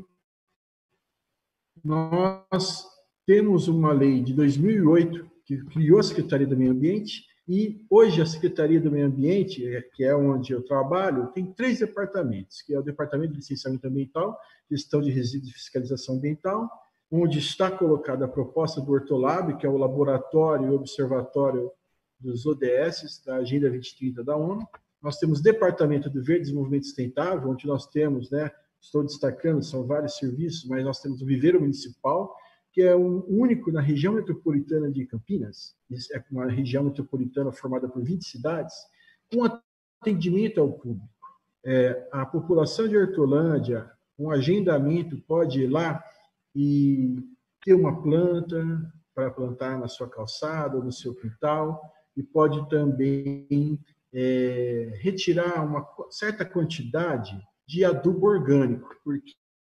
nós temos uma lei de 2008 que criou a Secretaria do Meio Ambiente, e hoje a Secretaria do Meio Ambiente, que é onde eu trabalho, tem 3 departamentos, que é o Departamento de Licenciamento Ambiental, Gestão de Resíduos e Fiscalização Ambiental, onde está colocada a proposta do Hortolab, que é o Laboratório e Observatório dos ODS, da Agenda 2030 da ONU. Nós temos o Departamento do Verde Desenvolvimento Sustentável, onde nós temos, né, estou destacando, são vários serviços, mas nós temos o Viveiro Municipal, que é o único na região metropolitana de Campinas, é uma região metropolitana formada por 20 cidades, com atendimento ao público. A população de Hortolândia, um agendamento, pode ir lá e ter uma planta para plantar na sua calçada ou no seu quintal, e pode também retirar uma certa quantidade de adubo orgânico, porque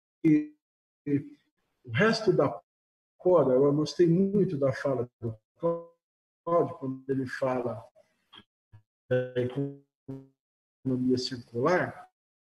o resto da poda, eu gostei muito da fala do Cláudio, quando ele fala da economia circular,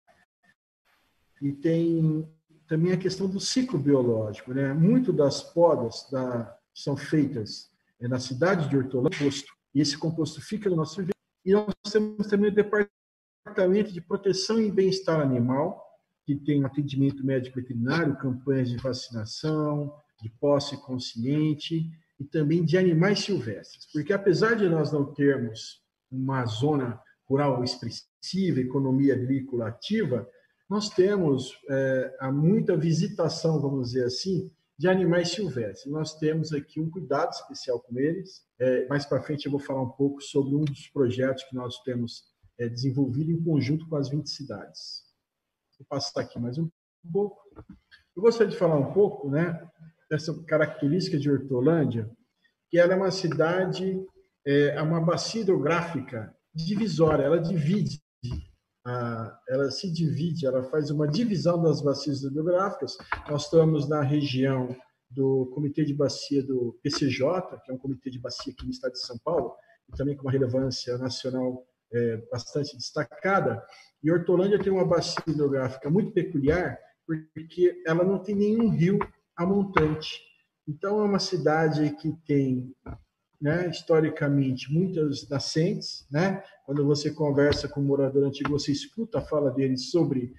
e tem também a questão do ciclo biológico, né? Muito das podas são feitas na cidade de Hortolândia, e esse composto fica no nosso viveiro. E nós temos também o Departamento de Proteção e Bem-Estar Animal, que tem um atendimento médico veterinário, campanhas de vacinação, de posse consciente e também de animais silvestres. Porque apesar de nós não termos uma zona rural expressiva, economia agrícola ativa, nós temos muita visitação, vamos dizer assim, de animais silvestres. Nós temos aqui um cuidado especial com eles. Mais para frente eu vou falar um pouco sobre um dos projetos que nós temos desenvolvido em conjunto com as 20 cidades. Vou passar aqui mais um pouco. Eu gostaria de falar um pouco, né, dessa característica de Hortolândia, que ela é uma cidade, uma bacia hidrográfica divisória, ela se divide, ela faz uma divisão das bacias hidrográficas. Nós estamos na região do Comitê de Bacia do PCJ, que é um comitê de bacia aqui no estado de São Paulo, e também com uma relevância nacional bastante destacada. E Hortolândia tem uma bacia hidrográfica muito peculiar, porque ela não tem nenhum rio a montante. Então, é uma cidade que tem, né, historicamente, muitas nascentes, né? Quando você conversa com um morador antigo, você escuta a fala dele sobre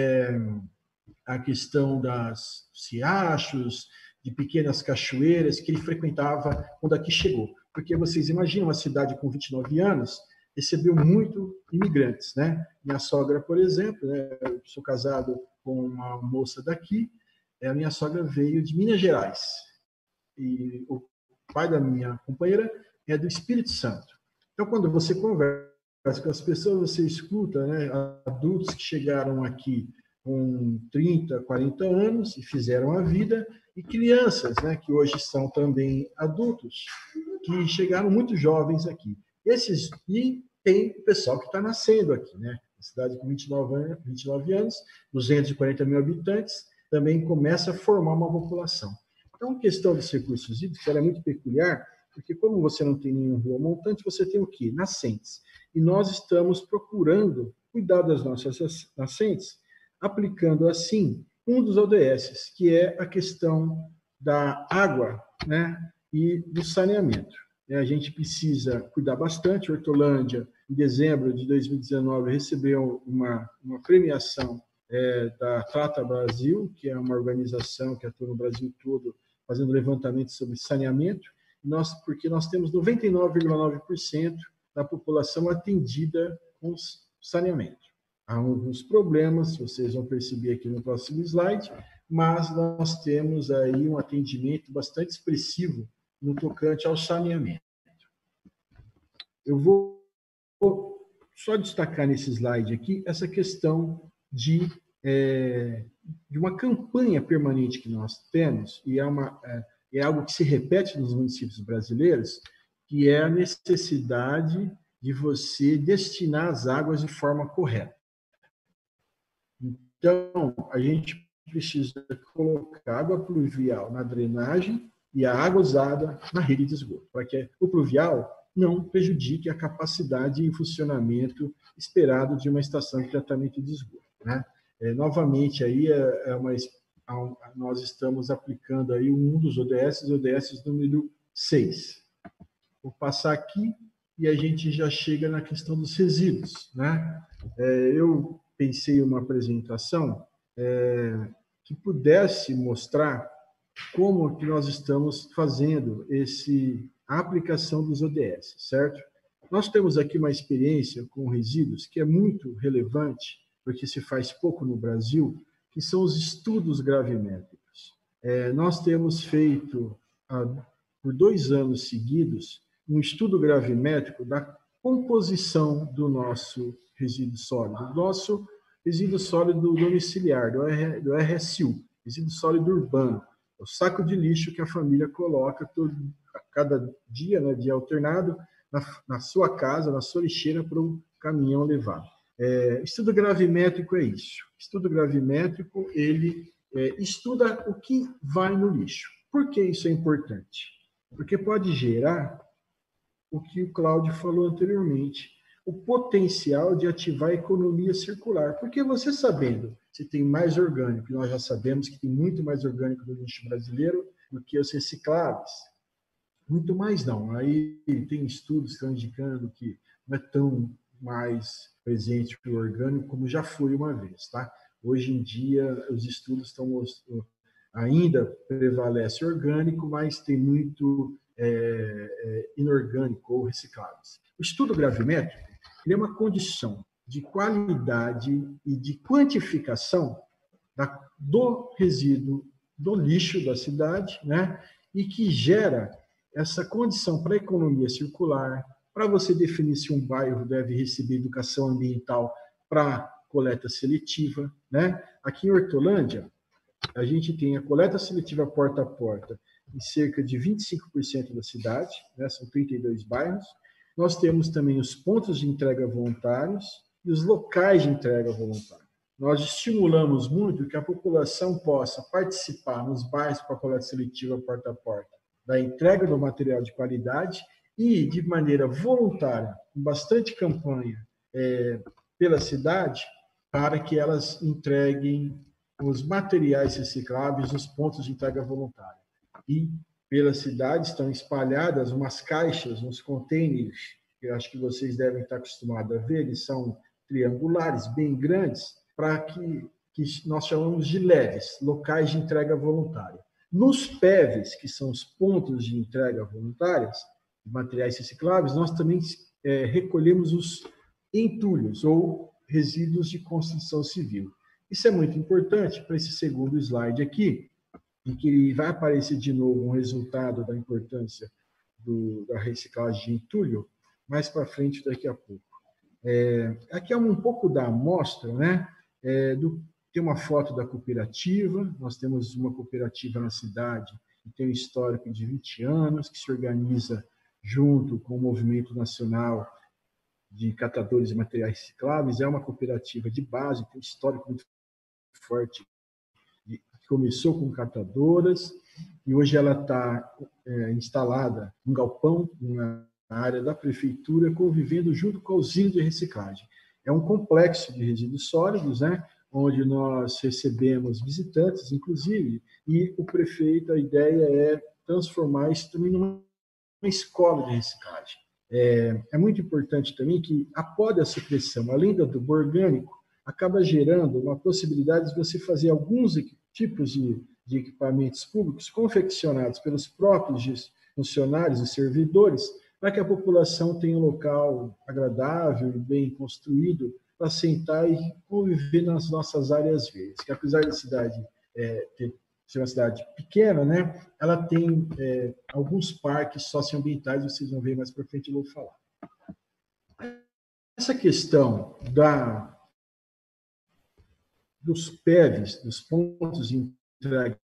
a questão dos riachos, de pequenas cachoeiras que ele frequentava quando aqui chegou. Porque vocês imaginam, uma cidade com 29 anos recebeu muito imigrantes, né? Minha sogra, por exemplo, né, eu sou casado com uma moça daqui, a minha sogra veio de Minas Gerais. E o pai da minha companheira é do Espírito Santo. Então, quando você conversa com as pessoas, você escuta, né, adultos que chegaram aqui com 30, 40 anos e fizeram a vida, e crianças, né, que hoje são também adultos, que chegaram muito jovens aqui. E tem o pessoal que está nascendo aqui, né? A cidade com 29 anos, 240 mil habitantes, também começa a formar uma população. Então, a questão dos recursos hídricos ela é muito peculiar, porque como você não tem nenhum rio montante, você tem o quê? Nascentes. E nós estamos procurando cuidar das nossas nascentes, aplicando, assim, um dos ODS, que é a questão da água, né, e do saneamento. A gente precisa cuidar bastante. Hortolândia, em dezembro de 2019, recebeu uma premiação da Trata Brasil, que é uma organização que atua no Brasil todo, fazendo levantamento sobre saneamento, porque nós temos 99,9% da população atendida com saneamento. Há alguns problemas, vocês vão perceber aqui no próximo slide, mas nós temos aí um atendimento bastante expressivo no tocante ao saneamento. Eu vou só destacar nesse slide aqui essa questão de uma campanha permanente que nós temos, e é algo que se repete nos municípios brasileiros, que é a necessidade de você destinar as águas de forma correta. Então, a gente precisa colocar água pluvial na drenagem e a água usada na rede de esgoto, para que o pluvial não prejudique a capacidade e funcionamento esperado de uma estação de tratamento de esgoto, né? Novamente, aí nós estamos aplicando aí um dos ODS número 6. Vou passar aqui e a gente já chega na questão dos resíduos, né? Eu pensei em uma apresentação que pudesse mostrar como que nós estamos fazendo a aplicação dos ODS, certo? Nós temos aqui uma experiência com resíduos que é muito relevante, porque se faz pouco no Brasil, que são os estudos gravimétricos. Nós temos feito, por 2 anos seguidos, um estudo gravimétrico da composição do nosso resíduo sólido domiciliar, do RSU, resíduo sólido urbano, o saco de lixo que a família coloca a cada dia, né, dia alternado, na sua casa, na sua lixeira, para o caminhão levar. Estudo gravimétrico é isso. Estudo gravimétrico, ele estuda o que vai no lixo. Por que isso é importante? Porque pode gerar o que o Cláudio falou anteriormente, o potencial de ativar a economia circular. Porque você sabendo se tem mais orgânico, e nós já sabemos que tem muito mais orgânico no lixo brasileiro do que os recicláveis. Muito mais não. Aí tem estudos que estão indicando que não é tão mais presente o orgânico como já foi uma vez, tá? Hoje em dia, os estudos estão mostrando, ainda prevalece orgânico, mas tem muito inorgânico ou recicláveis. O estudo gravimétrico ele é uma condição de qualidade e de quantificação do resíduo, do lixo da cidade, né? E que gera essa condição para a economia circular, para você definir se um bairro deve receber educação ambiental para coleta seletiva, né? Aqui em Hortolândia, a gente tem a coleta seletiva porta a porta em cerca de 25% da cidade, né? São 32 bairros. Nós temos também os pontos de entrega voluntários e os locais de entrega voluntária. Nós estimulamos muito que a população possa participar nos bairros com a coleta seletiva porta a porta da entrega do material de qualidade e, de maneira voluntária, com bastante campanha pela cidade, para que elas entreguem os materiais recicláveis nos pontos de entrega voluntária. E, pela cidade, estão espalhadas umas caixas, uns containers, que eu acho que vocês devem estar acostumados a ver, eles são triangulares, bem grandes, para que nós chamamos de LEVs, locais de entrega voluntária. Nos PEVs, que são os pontos de entrega voluntárias, de materiais recicláveis, nós também recolhemos os entulhos, ou resíduos de construção civil. Isso é muito importante para esse segundo slide aqui, em que vai aparecer de novo um resultado da importância da reciclagem de entulho mais para frente daqui a pouco. Aqui é um pouco da amostra, né? Tem uma foto da cooperativa, nós temos uma cooperativa na cidade que tem um histórico de 20 anos, que se organiza junto com o Movimento Nacional de Catadores de Materiais Recicláveis, é uma cooperativa de base, tem um histórico muito forte, que começou com catadoras, e hoje ela está instalada em galpão, na área da prefeitura, convivendo junto com a usina de reciclagem. É um complexo de resíduos sólidos, né, onde nós recebemos visitantes, inclusive, e o prefeito, a ideia é transformar isso também numa escola de reciclagem. É muito importante também que a poda supressão, além do adubo orgânico, acaba gerando uma possibilidade de você fazer alguns tipos de equipamentos públicos confeccionados pelos próprios funcionários e servidores, para que a população tenha um local agradável e bem construído para sentar e conviver nas nossas áreas verdes, que apesar da cidade ser uma cidade pequena, né, ela tem alguns parques socioambientais, vocês vão ver mais para frente, eu vou falar. Essa questão dos PEVs, dos pontos de entrega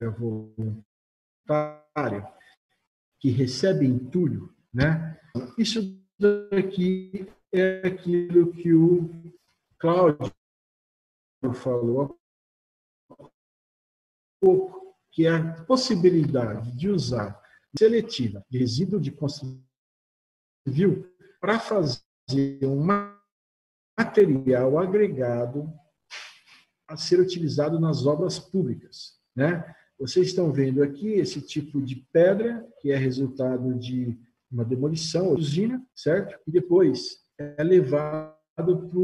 voluntária, que recebem entulho, né, isso daqui é aquilo que o Cláudio falou há pouco, que é a possibilidade de usar seletiva de resíduo de construção civil para fazer um material agregado a ser utilizado nas obras públicas, né? Vocês estão vendo aqui esse tipo de pedra, que é resultado de uma demolição, usina, certo? E depois é levado para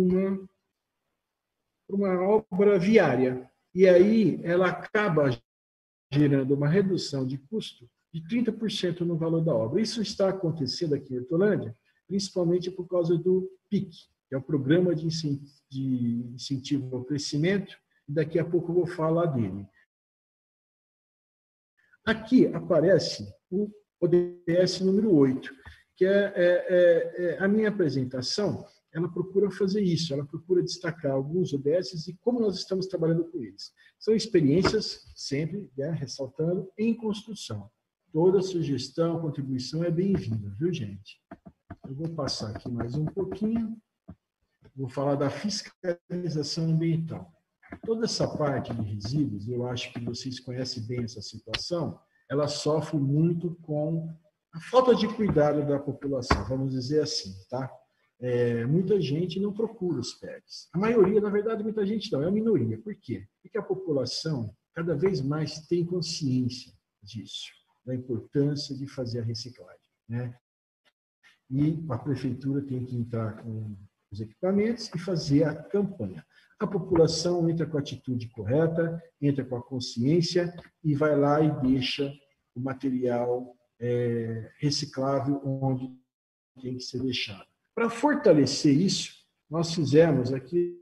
uma obra viária. E aí ela acaba gerando uma redução de custo de 30% no valor da obra. Isso está acontecendo aqui em Hortolândia, principalmente por causa do PIC, que é o Programa de Incentivo ao Crescimento, e daqui a pouco eu vou falar dele. Aqui aparece o ODS número 8, que a minha apresentação, ela procura fazer isso, ela procura destacar alguns ODS e como nós estamos trabalhando com eles. São experiências, sempre, né, ressaltando, em construção. Toda sugestão, contribuição é bem-vinda, viu, gente? Eu vou passar aqui mais um pouquinho, vou falar da fiscalização ambiental. Toda essa parte de resíduos, eu acho que vocês conhecem bem essa situação, ela sofre muito com a falta de cuidado da população, vamos dizer assim, tá? Muita gente não procura os PEVs. A maioria, na verdade, muita gente não, é a minoria. Por quê? Porque a população cada vez mais tem consciência disso, da importância de fazer a reciclagem, né? E a prefeitura tem que entrar com os equipamentos e fazer a campanha. A população entra com a atitude correta, entra com a consciência e vai lá e deixa o material reciclável onde tem que ser deixado. Para fortalecer isso, nós fizemos aqui,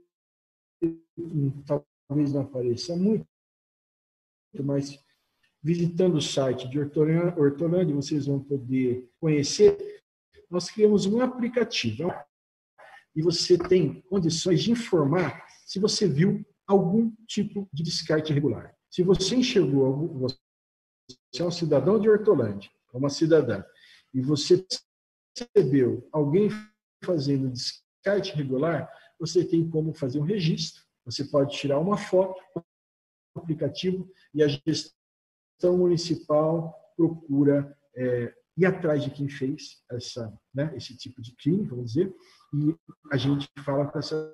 talvez não apareça muito, mas visitando o site de Hortolândia, vocês vão poder conhecer, nós criamos um aplicativo e você tem condições de informar se você viu algum tipo de descarte irregular. Se você enxergou, você é um cidadão de Hortolândia, uma cidadã, e você percebeu alguém fazendo descarte irregular, você tem como fazer um registro, você pode tirar uma foto do aplicativo e a gestão municipal procura ir atrás de quem fez esse tipo de crime, vamos dizer, e a gente fala com essa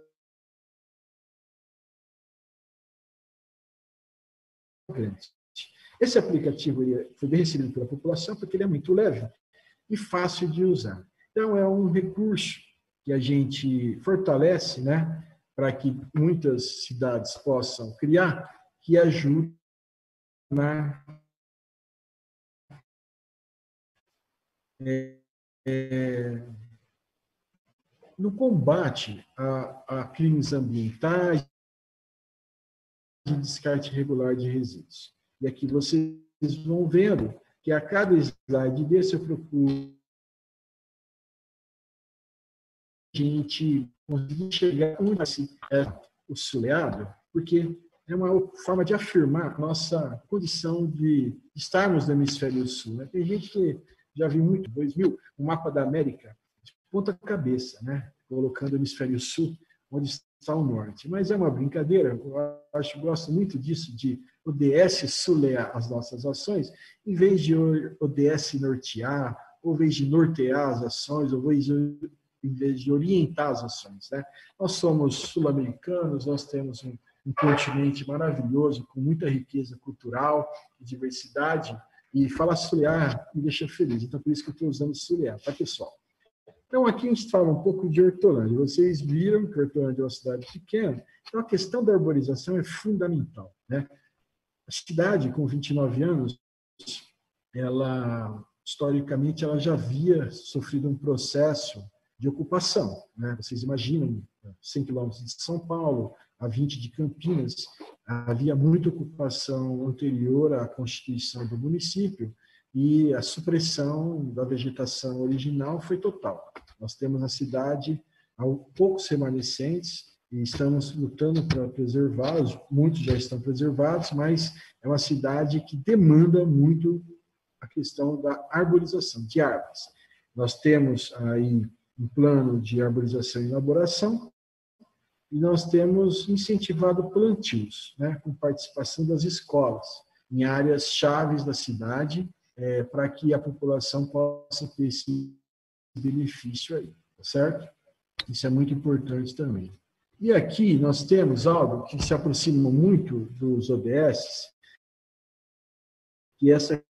Esse aplicativo foi bem recebido pela população porque ele é muito leve e fácil de usar. Então, é um recurso que a gente fortalece, né, para que muitas cidades possam criar, que ajude no combate a crimes ambientais de descarte irregular de resíduos. E aqui vocês vão vendo que a cada slide desse eu procuro a gente conseguir chegar onde o soleado, porque é uma forma de afirmar a nossa condição de estarmos no hemisfério sul. Né? Tem gente que já viu muito, 2000, o mapa da América, de ponta cabeça, né? Colocando o hemisfério sul, onde está o norte. Mas é uma brincadeira, eu gosto muito disso, de ODS sulear as nossas ações, em vez de ODS nortear, ou em vez de nortear as ações, ou em vez de orientar as ações. Né? Nós somos sul-americanos, nós temos um continente maravilhoso, com muita riqueza cultural e diversidade, e falar sulear me deixa feliz. Então, por isso que eu estou usando sulear, tá, pessoal? Então, aqui a gente fala um pouco de Hortolândia. Vocês viram que Hortolândia é uma cidade pequena, então a questão da arborização é fundamental. Né? A cidade, com 29 anos, ela, historicamente, ela já havia sofrido um processo de ocupação. Né? Vocês imaginam, 100 quilômetros de São Paulo, a 20 de Campinas, havia muita ocupação anterior à constituição do município e a supressão da vegetação original foi total. Nós temos na cidade poucos remanescentes e estamos lutando para preservá-los, muitos já estão preservados, mas é uma cidade que demanda muito a questão da arborização, de árvores. Nós temos aí um plano de arborização e elaboração, e nós temos incentivado plantios, né, com participação das escolas, em áreas chaves da cidade, para que a população possa ter esse benefício aí, tá certo? Isso é muito importante também. E aqui nós temos algo que se aproxima muito dos ODS, que é essa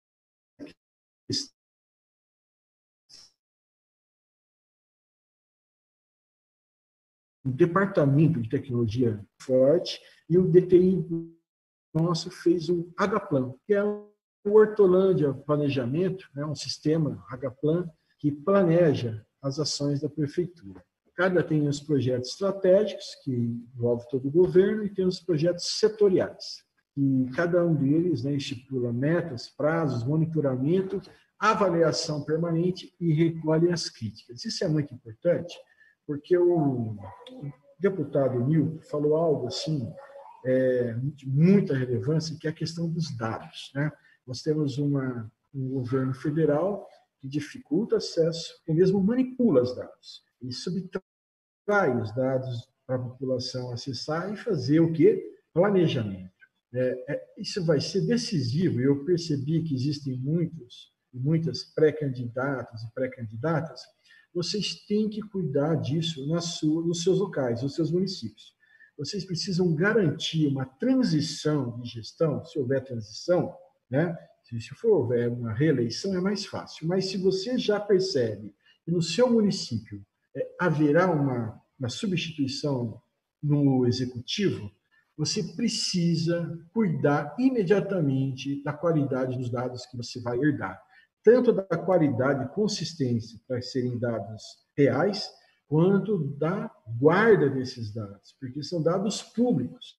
um departamento de tecnologia forte, e o DTI nosso fez um H-Plan, que é o Hortolândia Planejamento, né, um sistema H-Plan que planeja as ações da prefeitura. Cada tem os projetos estratégicos, que envolve todo o governo, e tem os projetos setoriais. E cada um deles, né, estipula metas, prazos, monitoramento, avaliação permanente e recolhe as críticas. Isso é muito importante, porque o deputado Nilton falou algo assim, de muita relevância, que é a questão dos dados. Né? Nós temos um governo federal que dificulta acesso e mesmo manipula os dados. E subtrai os dados para a população acessar e fazer o quê? Planejamento. Isso vai ser decisivo. Eu percebi que existem muitas pré-candidatos e pré-candidatas. Vocês têm que cuidar disso nos seus locais, nos seus municípios. Vocês precisam garantir uma transição de gestão, se houver transição, né? Se houver uma reeleição é mais fácil, mas se você já percebe que no seu município haverá uma substituição no executivo, você precisa cuidar imediatamente da qualidade dos dados que você vai herdar. Tanto da qualidade e consistência para serem dados reais, quanto da guarda desses dados, porque são dados públicos.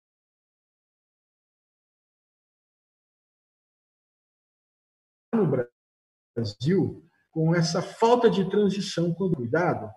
No Brasil, com essa falta de transição com cuidado,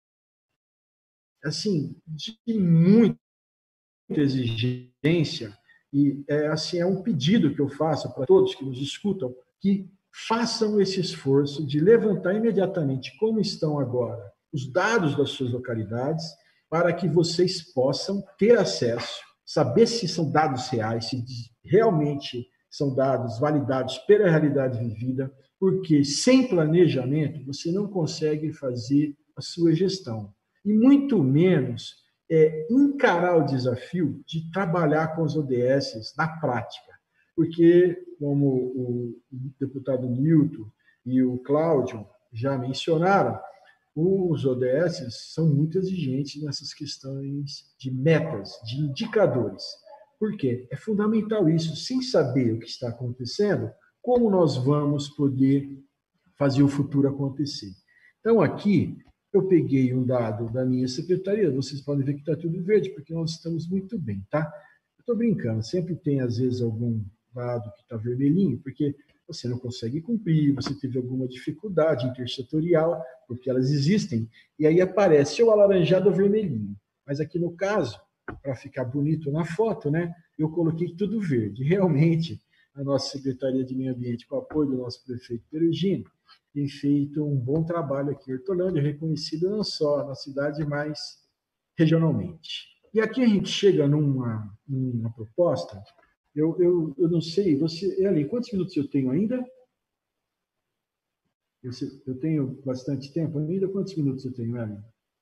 assim, de muita exigência, e assim, é um pedido que eu faço para todos que nos escutam, que façam esse esforço de levantar imediatamente como estão agora os dados das suas localidades, para que vocês possam ter acesso, saber se são dados reais, se realmente são dados validados pela realidade vivida, porque sem planejamento você não consegue fazer a sua gestão. E muito menos encarar o desafio de trabalhar com os ODS na prática. Porque, como o deputado Nilton e o Cláudio já mencionaram, os ODS são muito exigentes nessas questões de metas, de indicadores. Por quê? É fundamental isso. Sem saber o que está acontecendo, como nós vamos poder fazer o futuro acontecer? Então, aqui, eu peguei um dado da minha secretaria, vocês podem ver que está tudo verde, porque nós estamos muito bem, tá? Eu estou brincando, sempre tem, às vezes, algum lado que está vermelhinho, porque você não consegue cumprir, você teve alguma dificuldade intersetorial, porque elas existem, e aí aparece ou alaranjado ou vermelhinho. Mas aqui no caso, para ficar bonito na foto, né, eu coloquei tudo verde. Realmente, a nossa Secretaria de Meio Ambiente, com o apoio do nosso prefeito Perugino, tem feito um bom trabalho aqui em Hortolândia, reconhecido não só na cidade, mas regionalmente. E aqui a gente chega numa proposta. Eu não sei, você, Ellen, quantos minutos eu tenho ainda? Eu tenho bastante tempo ainda. Quantos minutos eu tenho, Ellen?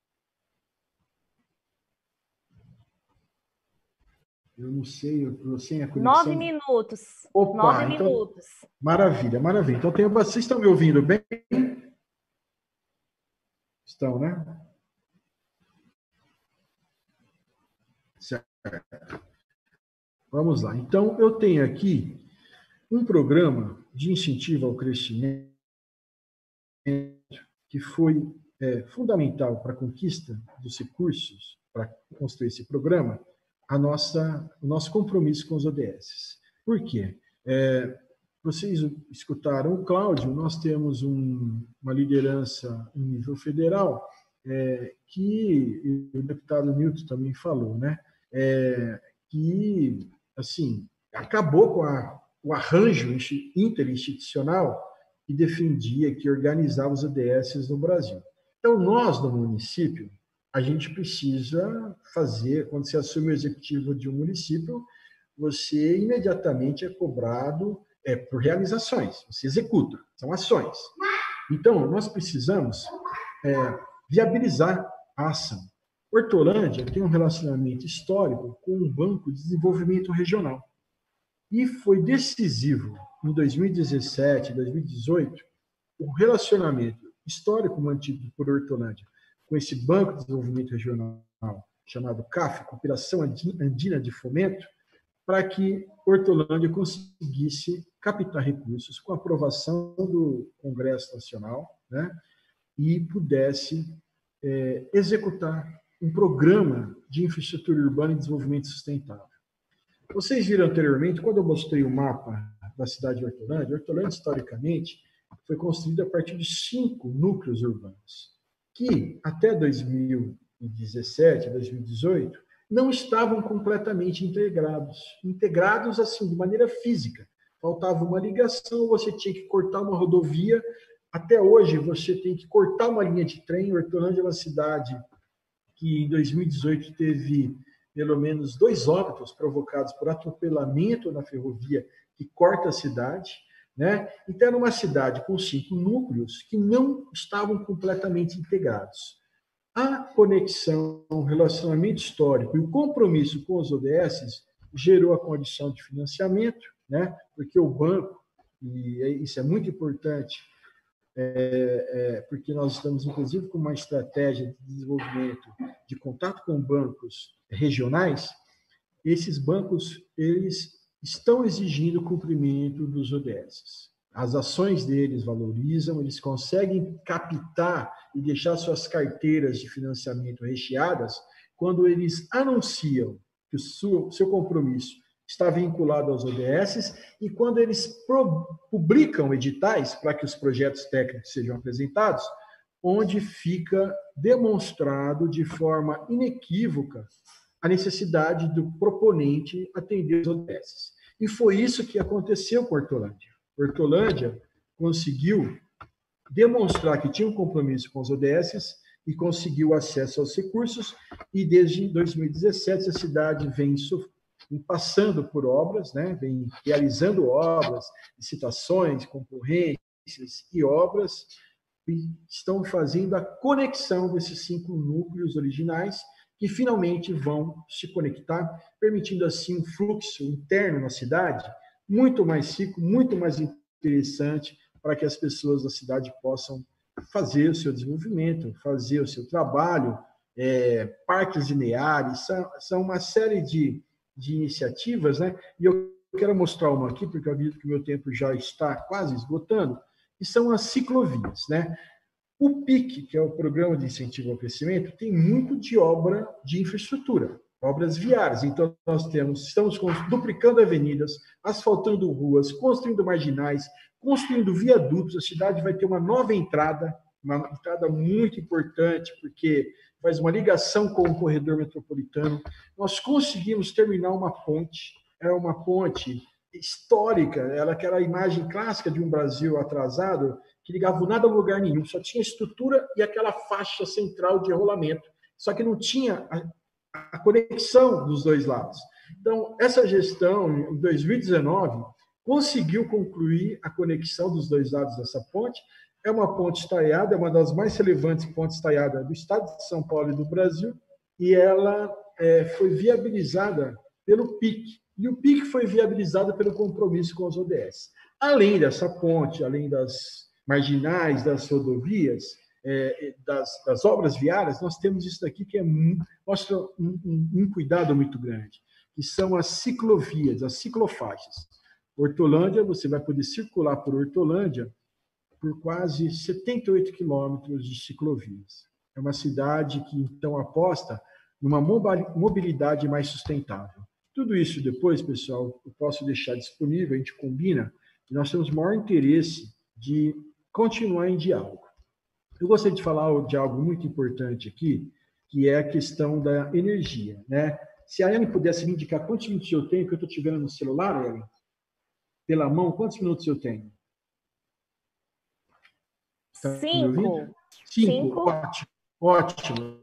Eu não sei, eu estou sem a conexão. 9 minutos. Opa, 9 então, minutos. Maravilha, maravilha. Então, vocês estão me ouvindo bem? Estão, né? Certo. Vamos lá. Então, eu tenho aqui um programa de incentivo ao crescimento que foi fundamental para a conquista dos recursos, para construir esse programa, o nosso compromisso com os ODS. Por quê? Vocês escutaram o Cláudio, nós temos uma liderança em nível federal, que o deputado Newton também falou, né? Que, assim, acabou com o arranjo interinstitucional que defendia, que organizava os ODS no Brasil. Então, nós, no município, a gente precisa fazer, quando você assume o executivo de um município, você imediatamente é cobrado por realizações, você executa, são ações. Então, nós precisamos viabilizar a ação. Hortolândia tem um relacionamento histórico com o Banco de Desenvolvimento Regional. E foi decisivo, em 2017, 2018, o relacionamento histórico mantido por Hortolândia com esse Banco de Desenvolvimento Regional, chamado CAF, Cooperação Andina de Fomento, para que Hortolândia conseguisse captar recursos com a aprovação do Congresso Nacional, né, e pudesse executar um programa de infraestrutura urbana e desenvolvimento sustentável. Vocês viram anteriormente, quando eu mostrei o mapa da cidade de Hortolândia, Hortolândia, historicamente, foi construída a partir de 5 núcleos urbanos, que até 2017, 2018, não estavam completamente integrados assim, de maneira física. Faltava uma ligação, você tinha que cortar uma rodovia. Até hoje, você tem que cortar uma linha de trem. Hortolândia é uma cidade que, em 2018, teve pelo menos 2 óbitos provocados por atropelamento na ferrovia que corta a cidade, né? Então, era uma cidade com 5 núcleos que não estavam completamente integrados. A conexão, o relacionamento histórico e o compromisso com os ODS gerou a condição de financiamento, né? Porque o banco, e isso é muito importante, porque nós estamos, inclusive, com uma estratégia de desenvolvimento de contato com bancos regionais. Esses bancos, eles estão exigindo o cumprimento dos ODS. As ações deles valorizam, eles conseguem captar e deixar suas carteiras de financiamento recheadas quando eles anunciam que o seu compromisso está vinculado aos ODS e quando eles publicam editais para que os projetos técnicos sejam apresentados, onde fica demonstrado de forma inequívoca a necessidade do proponente atender os ODS. E foi isso que aconteceu com Hortolândia. Hortolândia conseguiu demonstrar que tinha um compromisso com os ODS e conseguiu acesso aos recursos, e desde 2017 a cidade vem passando por obras, né? Vem realizando obras, licitações, concorrências e obras, e estão fazendo a conexão desses 5 núcleos originais, que finalmente vão se conectar, permitindo assim um fluxo interno na cidade muito mais rico, muito mais interessante, para que as pessoas da cidade possam fazer o seu desenvolvimento, fazer o seu trabalho, parques lineares, são uma série de iniciativas, né? E eu quero mostrar uma aqui, porque eu acredito que o meu tempo já está quase esgotando, que são as ciclovias, né? O PIC, que é o Programa de Incentivo ao Crescimento, tem muito de obra de infraestrutura. obras viárias. Então, estamos duplicando avenidas, asfaltando ruas, construindo marginais, construindo viadutos. A cidade vai ter uma nova entrada muito importante, porque faz uma ligação com o corredor metropolitano. Nós conseguimos terminar uma ponte, é uma ponte histórica, ela que era a imagem clássica de um Brasil atrasado, que ligava nada a lugar nenhum, só tinha estrutura e aquela faixa central de rolamento, só que não tinha a conexão dos dois lados. Então, essa gestão, em 2019, conseguiu concluir a conexão dos dois lados dessa ponte. É uma ponte estaiada, é uma das mais relevantes pontes estaiadas do estado de São Paulo e do Brasil, e ela foi viabilizada pelo PIC, e o PIC foi viabilizado pelo compromisso com as ODS. Além dessa ponte, além das marginais, das rodovias, das obras viárias, nós temos isso daqui que mostra um cuidado muito grande, que são as ciclovias, as ciclofaixas. Hortolândia, você vai poder circular por Hortolândia por quase 78 quilômetros de ciclovias. É uma cidade que, então, aposta numa mobilidade mais sustentável. Tudo isso depois, pessoal, eu posso deixar disponível, a gente combina, e nós temos o maior interesse de continuar em diálogo. Eu gostaria de falar de algo muito importante aqui, que é a questão da energia, né? Se a Ellen pudesse me indicar quantos minutos eu tenho, que eu estou te vendo no celular, Ellen, pela mão, quantos minutos eu tenho? Tá 5. 5, ótimo.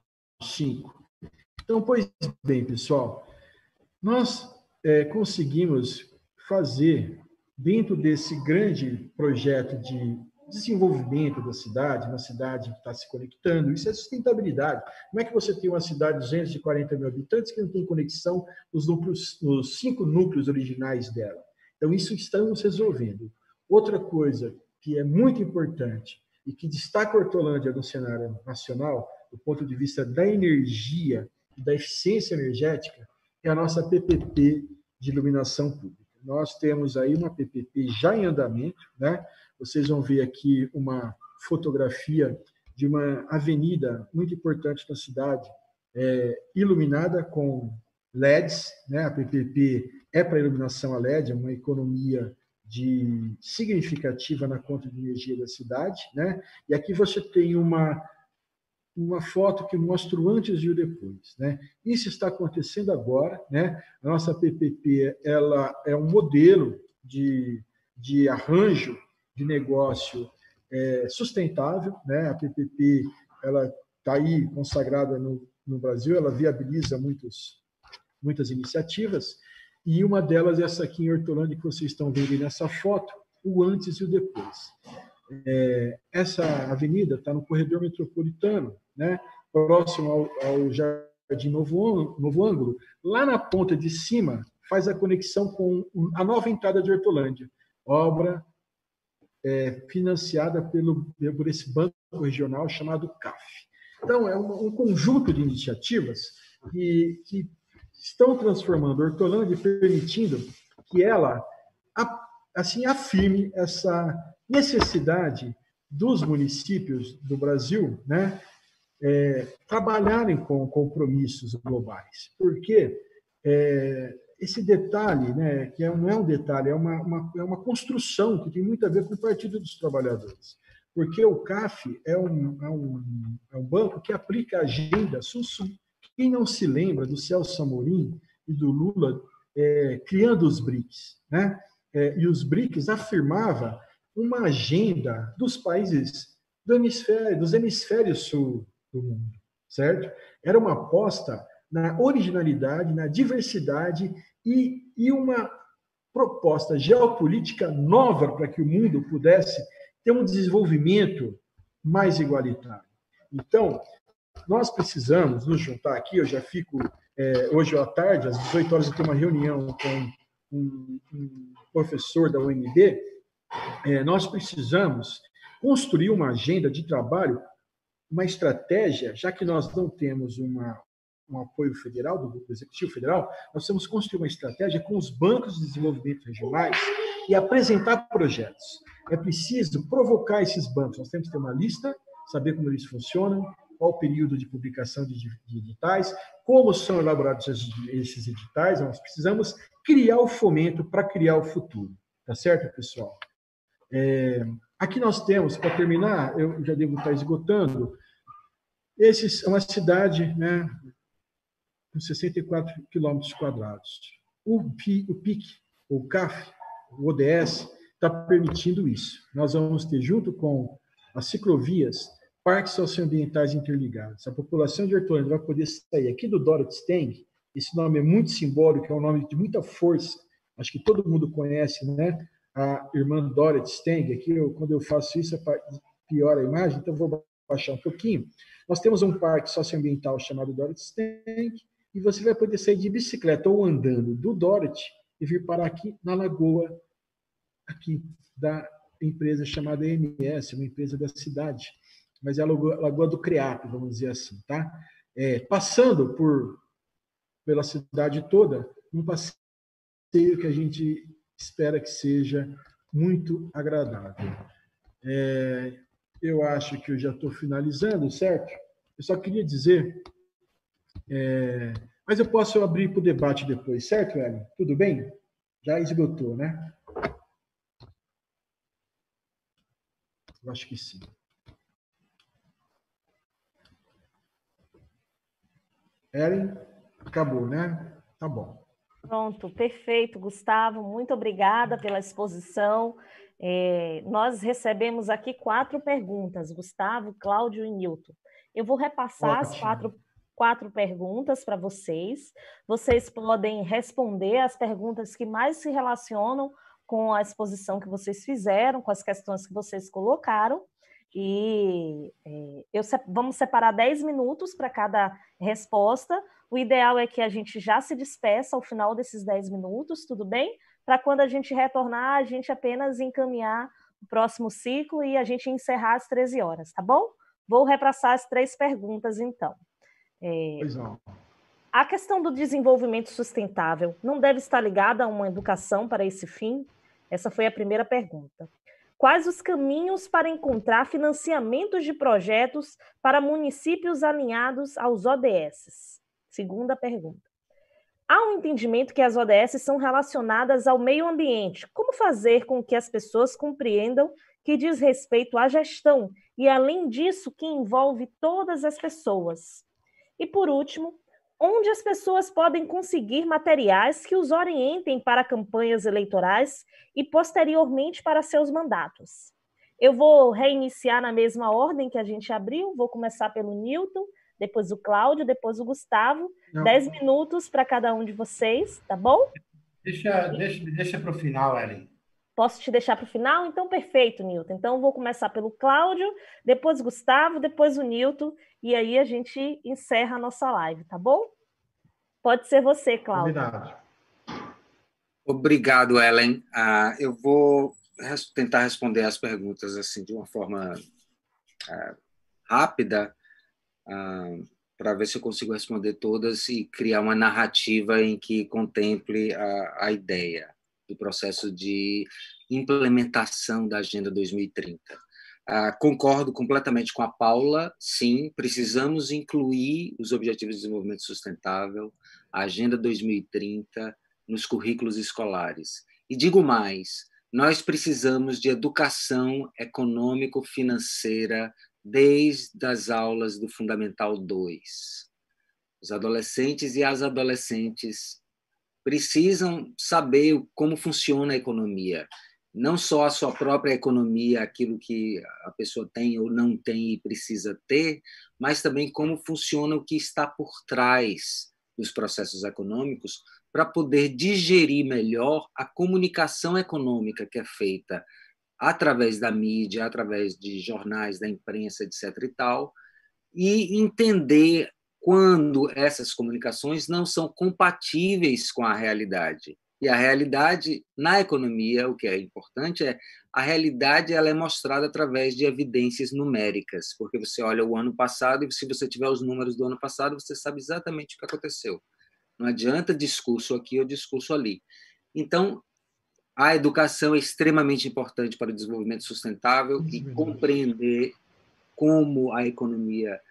5. Então, pois bem, pessoal, nós conseguimos fazer, dentro desse grande projeto de desenvolvimento da cidade, uma cidade que está se conectando, isso é sustentabilidade. Como é que você tem uma cidade de 240 mil habitantes que não tem conexão nos 5 núcleos originais dela? Então, isso estamos resolvendo. Outra coisa que é muito importante e que destaca a Hortolândia no cenário nacional, do ponto de vista da energia e da eficiência energética, é a nossa PPP de iluminação pública. Nós temos aí uma PPP já em andamento, né? Vocês vão ver aqui uma fotografia de uma avenida muito importante da cidade, iluminada com LEDs, né? A PPP é para iluminação a LED, é uma economia significativa na conta de energia da cidade, né? E aqui você tem uma foto que mostra o antes e o depois, né? Isso está acontecendo agora, né? A nossa PPP, ela é um modelo de arranjo de negócio sustentável, né? A PPP, ela está aí consagrada no Brasil, ela viabiliza muitas iniciativas, e uma delas é essa aqui em Hortolândia, que vocês estão vendo nessa foto, o antes e o depois. Essa avenida está no corredor metropolitano, né? Próximo ao Jardim Novo Ângulo. Lá na ponta de cima, faz a conexão com a nova entrada de Hortolândia, obra financiada por esse banco regional chamado CAF. Então, é um conjunto de iniciativas que estão transformando a Hortolândia e permitindo que ela assim afirme essa necessidade dos municípios do Brasil, né, trabalharem com compromissos globais. Porque esse detalhe, né, que não é um detalhe, é uma construção que tem muito a ver com o Partido dos Trabalhadores. Porque o CAF é um banco que aplica a agenda Sul-Sul. Quem não se lembra do Celso Amorim e do Lula criando os BRICS, né? E os BRICS afirmava uma agenda dos países dos hemisférios sul do mundo, certo? Era uma aposta na originalidade, na diversidade e uma proposta geopolítica nova para que o mundo pudesse ter um desenvolvimento mais igualitário. Então, nós precisamos nos juntar aqui, eu já fico, hoje à tarde, às 18 horas, eu tenho uma reunião com um professor da UNB, nós precisamos construir uma agenda de trabalho, uma estratégia, já que nós não temos um apoio federal, do Grupo Executivo Federal, nós precisamos construir uma estratégia com os bancos de desenvolvimento regionais e apresentar projetos. É preciso provocar esses bancos, nós temos que ter uma lista, saber como eles funcionam, qual o período de publicação de editais, como são elaborados esses editais. Nós precisamos criar o fomento para criar o futuro. Tá certo, pessoal? Aqui nós temos, para terminar, eu já devo estar esgotando, esse é uma cidade, né, com 64 quilômetros quadrados. O PIC, o CAF, o ODS, está permitindo isso. Nós vamos ter, junto com as ciclovias, parques socioambientais interligados. A população de Hortolândia vai poder sair aqui do Dorothy Stang. Esse nome é muito simbólico, é um nome de muita força. Acho que todo mundo conhece, né? A irmã Dorothy Stang. Aqui, quando eu faço isso, piora a imagem, então vou baixar um pouquinho. Nós temos um parque socioambiental chamado Dorothy Stang, e você vai poder sair de bicicleta ou andando do Dorothy e vir parar aqui na lagoa, aqui da empresa chamada EMS, uma empresa da cidade, mas é a Lagoa do Creato, vamos dizer assim, tá? Passando pela cidade toda, um passeio que a gente espera que seja muito agradável. Eu acho que eu já estou finalizando, certo? Eu só queria dizer, mas eu posso abrir para o debate depois, certo, Ellen? Tudo bem? Já esgotou, né? Eu acho que sim. Ellen, acabou, né? Tá bom. Pronto, perfeito, Gustavo. Muito obrigada pela exposição. Nós recebemos aqui 4 perguntas, Gustavo, Cláudio e Nilton. Eu vou repassar as quatro perguntas para vocês. Vocês podem responder as perguntas que mais se relacionam com a exposição que vocês fizeram, com as questões que vocês colocaram. E vamos separar 10 minutos para cada resposta. O ideal é que a gente já se despeça ao final desses 10 minutos, tudo bem? Para quando a gente retornar, a gente apenas encaminhar o próximo ciclo e a gente encerrar às 13 horas, tá bom? Vou repassar as 3 perguntas, então. Pois não. A questão do desenvolvimento sustentável não deve estar ligada a uma educação para esse fim? Essa foi a primeira pergunta. Quais os caminhos para encontrar financiamentos de projetos para municípios alinhados aos ODS? Segunda pergunta. Há um entendimento que as ODS são relacionadas ao meio ambiente. Como fazer com que as pessoas compreendam que diz respeito à gestão e, além disso, que envolve todas as pessoas? E, por último, onde as pessoas podem conseguir materiais que os orientem para campanhas eleitorais e, posteriormente, para seus mandatos? Eu vou reiniciar na mesma ordem que a gente abriu, vou começar pelo Nilton, depois o Cláudio, depois o Gustavo. 10 minutos para cada um de vocês, tá bom? Deixa para o final, Ellen. Posso te deixar para o final? Então, perfeito, Nilton. Então, eu vou começar pelo Cláudio, depois o Gustavo, depois o Nilton, e aí a gente encerra a nossa live, tá bom? Pode ser você, Cláudio. Combinado. Obrigado, Ellen. Eu vou tentar responder as perguntas assim de uma forma rápida, para ver se eu consigo responder todas e criar uma narrativa em que contemple a ideia do processo de implementação da Agenda 2030. Concordo completamente com a Paula, sim, precisamos incluir os Objetivos de Desenvolvimento Sustentável, a Agenda 2030, nos currículos escolares. E digo mais, nós precisamos de educação econômico-financeira desde as aulas do Fundamental 2. Os adolescentes e as adolescentes precisam saber como funciona a economia, não só a sua própria economia, aquilo que a pessoa tem ou não tem e precisa ter, mas também como funciona o que está por trás dos processos econômicos, para poder digerir melhor a comunicação econômica que é feita através da mídia, através de jornais, da imprensa, etc. e tal, e entender quando essas comunicações não são compatíveis com a realidade. E a realidade na economia, o que é importante é a realidade ela é mostrada através de evidências numéricas, porque você olha o ano passado e se você tiver os números do ano passado, você sabe exatamente o que aconteceu. Não adianta discurso aqui ou discurso ali. Então, a educação é extremamente importante para o desenvolvimento sustentável e compreender como a economia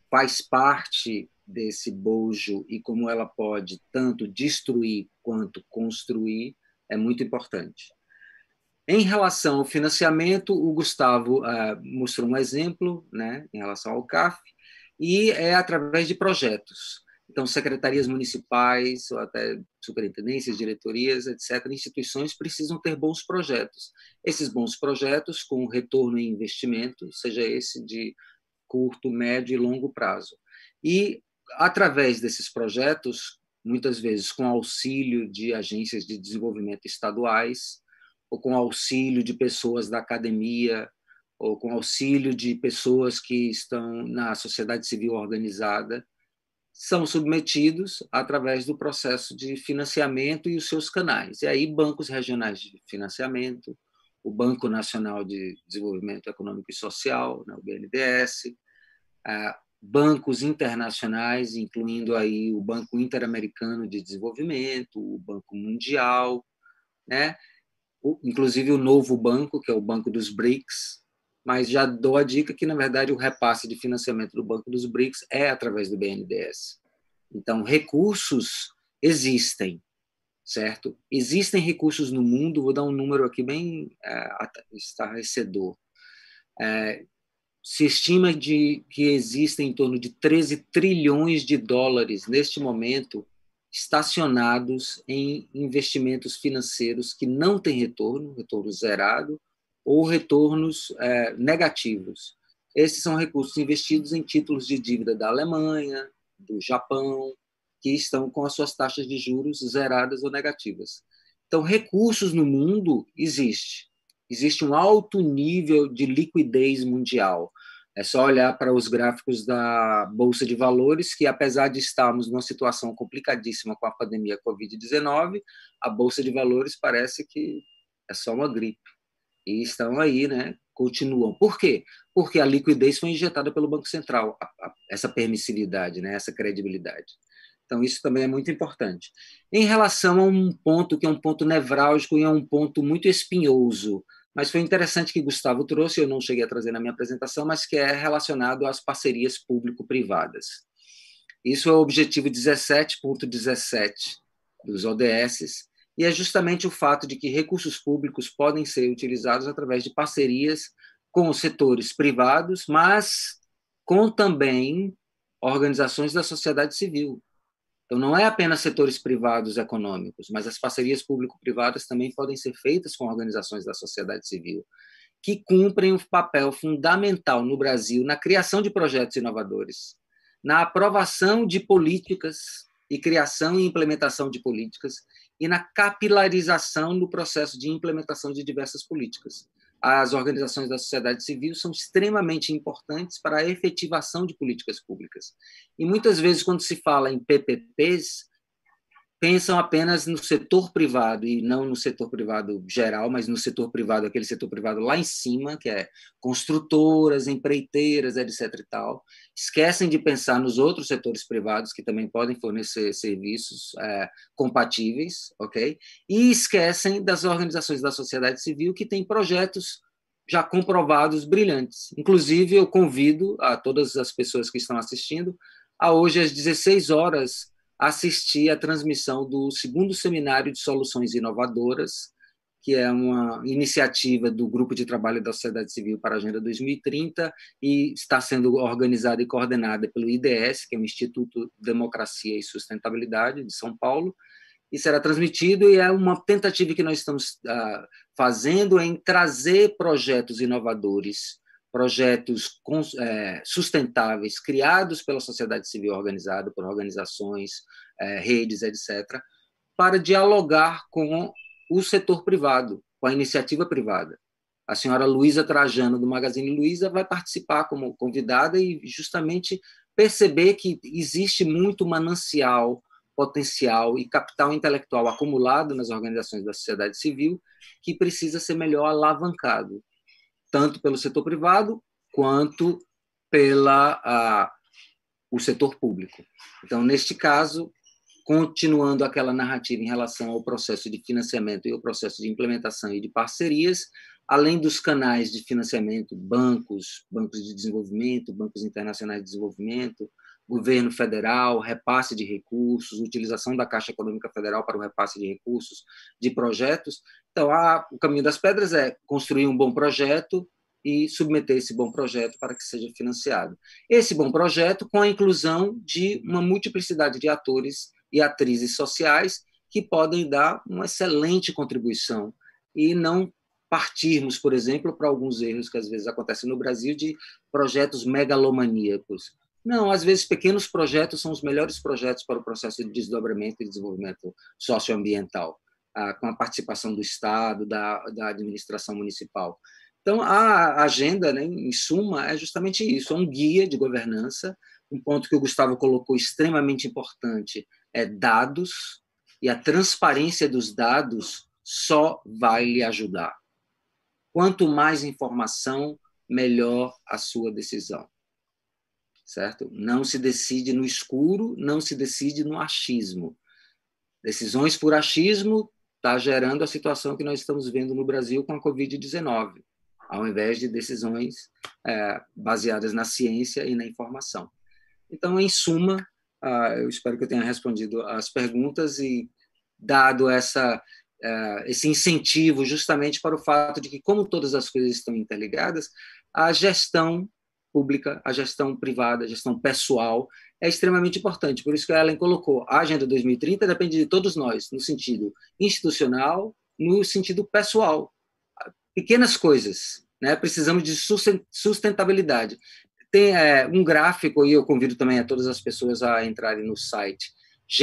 faz parte desse bojo e como ela pode tanto destruir quanto construir é muito importante. Em relação ao financiamento, o Gustavo mostrou um exemplo, né, em relação ao CAF, e é através de projetos. Então, secretarias municipais, ou até superintendências, diretorias, etc., instituições precisam ter bons projetos. Esses bons projetos, com retorno em investimento, seja esse de curto, médio e longo prazo. E, através desses projetos, muitas vezes com auxílio de agências de desenvolvimento estaduais, ou com auxílio de pessoas da academia, ou com auxílio de pessoas que estão na sociedade civil organizada, são submetidos através do processo de financiamento e os seus canais. E aí, bancos regionais de financiamento, o Banco Nacional de Desenvolvimento Econômico e Social, né, o BNDES, bancos internacionais, incluindo aí o Banco Interamericano de Desenvolvimento, o Banco Mundial, né? Inclusive o novo banco, que é o Banco dos BRICS, mas já dou a dica que, na verdade, o repasse de financiamento do Banco dos BRICS é através do BNDES. Então, recursos existem, certo? Existem recursos no mundo, vou dar um número aqui bem estarrecedor. Se estima que existem em torno de 13 trilhões de dólares, neste momento, estacionados em investimentos financeiros que não têm retorno zerado, ou retornos negativos. Esses são recursos investidos em títulos de dívida da Alemanha, do Japão, que estão com as suas taxas de juros zeradas ou negativas. Então, recursos no mundo existe. Existe um alto nível de liquidez mundial. É só olhar para os gráficos da Bolsa de Valores, que, apesar de estarmos numa situação complicadíssima com a pandemia Covid-19, a Bolsa de Valores parece que é só uma gripe. E estão aí, né? Continuam. Por quê? Porque a liquidez foi injetada pelo Banco Central, essa permissividade, né? Essa credibilidade. Então, isso também é muito importante. Em relação a um ponto que é um ponto nevrálgico e é um ponto muito espinhoso, mas foi interessante que Gustavo trouxe, eu não cheguei a trazer na minha apresentação, mas que é relacionado às parcerias público-privadas. Isso é o objetivo 17.17 dos ODS, e é justamente o fato de que recursos públicos podem ser utilizados através de parcerias com os setores privados, mas com também organizações da sociedade civil. Então, não é apenas setores privados econômicos, mas as parcerias público-privadas também podem ser feitas com organizações da sociedade civil, que cumprem um papel fundamental no Brasil na criação de projetos inovadores, na aprovação de políticas e criação e implementação de políticas e na capilarização no processo de implementação de diversas políticas. As organizações da sociedade civil são extremamente importantes para a efetivação de políticas públicas. E muitas vezes, quando se fala em PPPs, pensam apenas no setor privado, e não no setor privado geral, mas no setor privado, aquele setor privado lá em cima, que é construtoras, empreiteiras, etc. e tal. Esquecem de pensar nos outros setores privados, que também podem fornecer serviços compatíveis, ok? E esquecem das organizações da sociedade civil, que têm projetos já comprovados brilhantes. Inclusive, eu convido a todas as pessoas que estão assistindo a hoje, às 16 horas, assistir à transmissão do 2º Seminário de Soluções Inovadoras, que é uma iniciativa do Grupo de Trabalho da Sociedade Civil para a Agenda 2030 e está sendo organizada e coordenada pelo IDS, que é o Instituto Democracia e Sustentabilidade de São Paulo, e será transmitido, e é uma tentativa que nós estamos fazendo em trazer projetos inovadores, projetos sustentáveis, criados pela sociedade civil organizada, por organizações, redes, etc., para dialogar com o setor privado, com a iniciativa privada. A senhora Luísa Trajano, do Magazine Luiza, vai participar como convidada e justamente perceber que existe muito manancial, potencial e capital intelectual acumulado nas organizações da sociedade civil que precisa ser melhor alavancado, tanto pelo setor privado quanto pelo setor público. Então, neste caso, continuando aquela narrativa em relação ao processo de financiamento e ao processo de implementação e de parcerias, além dos canais de financiamento, bancos de desenvolvimento, bancos internacionais de desenvolvimento, governo federal, repasse de recursos, utilização da Caixa Econômica Federal para o repasse de recursos de projetos. Então, o caminho das pedras é construir um bom projeto e submeter esse bom projeto para que seja financiado. Esse bom projeto com a inclusão de uma multiplicidade de atores e atrizes sociais que podem dar uma excelente contribuição e não partirmos, por exemplo, para alguns erros que às vezes acontecem no Brasil de projetos megalomaníacos. Não, às vezes pequenos projetos são os melhores projetos para o processo de desdobramento e desenvolvimento socioambiental, com a participação do Estado, da administração municipal. Então, a agenda, né, em suma, é justamente isso, é um guia de governança. Um ponto que o Gustavo colocou extremamente importante é dados, e a transparência dos dados só vai lhe ajudar. Quanto mais informação, melhor a sua decisão. Certo? Não se decide no escuro, não se decide no achismo. Decisões por achismo está gerando a situação que nós estamos vendo no Brasil com a Covid-19, ao invés de decisões baseadas na ciência e na informação. Então, em suma, eu espero que eu tenha respondido às perguntas e dado esse incentivo justamente para o fato de que, como todas as coisas estão interligadas, a gestão pública, a gestão privada, a gestão pessoal é extremamente importante. Por isso que a Ellen colocou, a Agenda 2030 depende de todos nós, no sentido institucional, no sentido pessoal. Pequenas coisas, né? Precisamos de sustentabilidade. Tem um gráfico, e eu convido também a todas as pessoas a entrarem no site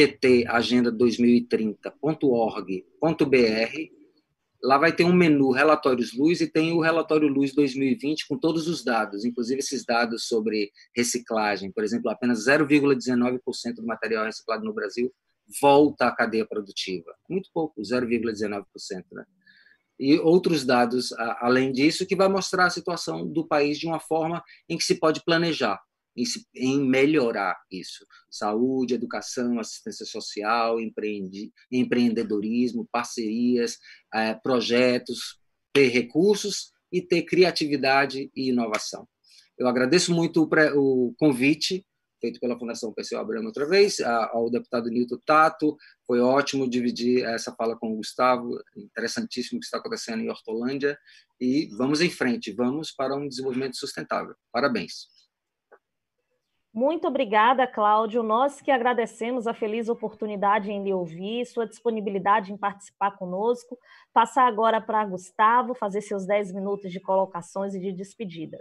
gtagenda2030.org.br. Lá vai ter um menu Relatórios Luz e tem o Relatório Luz 2020 com todos os dados, inclusive esses dados sobre reciclagem. Por exemplo, apenas 0,19% do material reciclado no Brasil volta à cadeia produtiva. Muito pouco, 0,19%. Né? E outros dados, além disso, que vai mostrar a situação do país de uma forma em que se pode planejar, em melhorar isso. Saúde, educação, assistência social, empreendedorismo, parcerias, projetos, ter recursos e ter criatividade e inovação. Eu agradeço muito o convite feito pela Fundação Perseu Abramo outra vez, ao deputado Nilton Tato. Foi ótimo dividir essa fala com o Gustavo, interessantíssimo o que está acontecendo em Hortolândia, e vamos em frente, vamos para um desenvolvimento sustentável. Parabéns. Muito obrigada, Cláudio. Nós que agradecemos a feliz oportunidade em lhe ouvir, sua disponibilidade em participar conosco. Passar agora para Gustavo, fazer seus 10 minutos de colocações e de despedidas.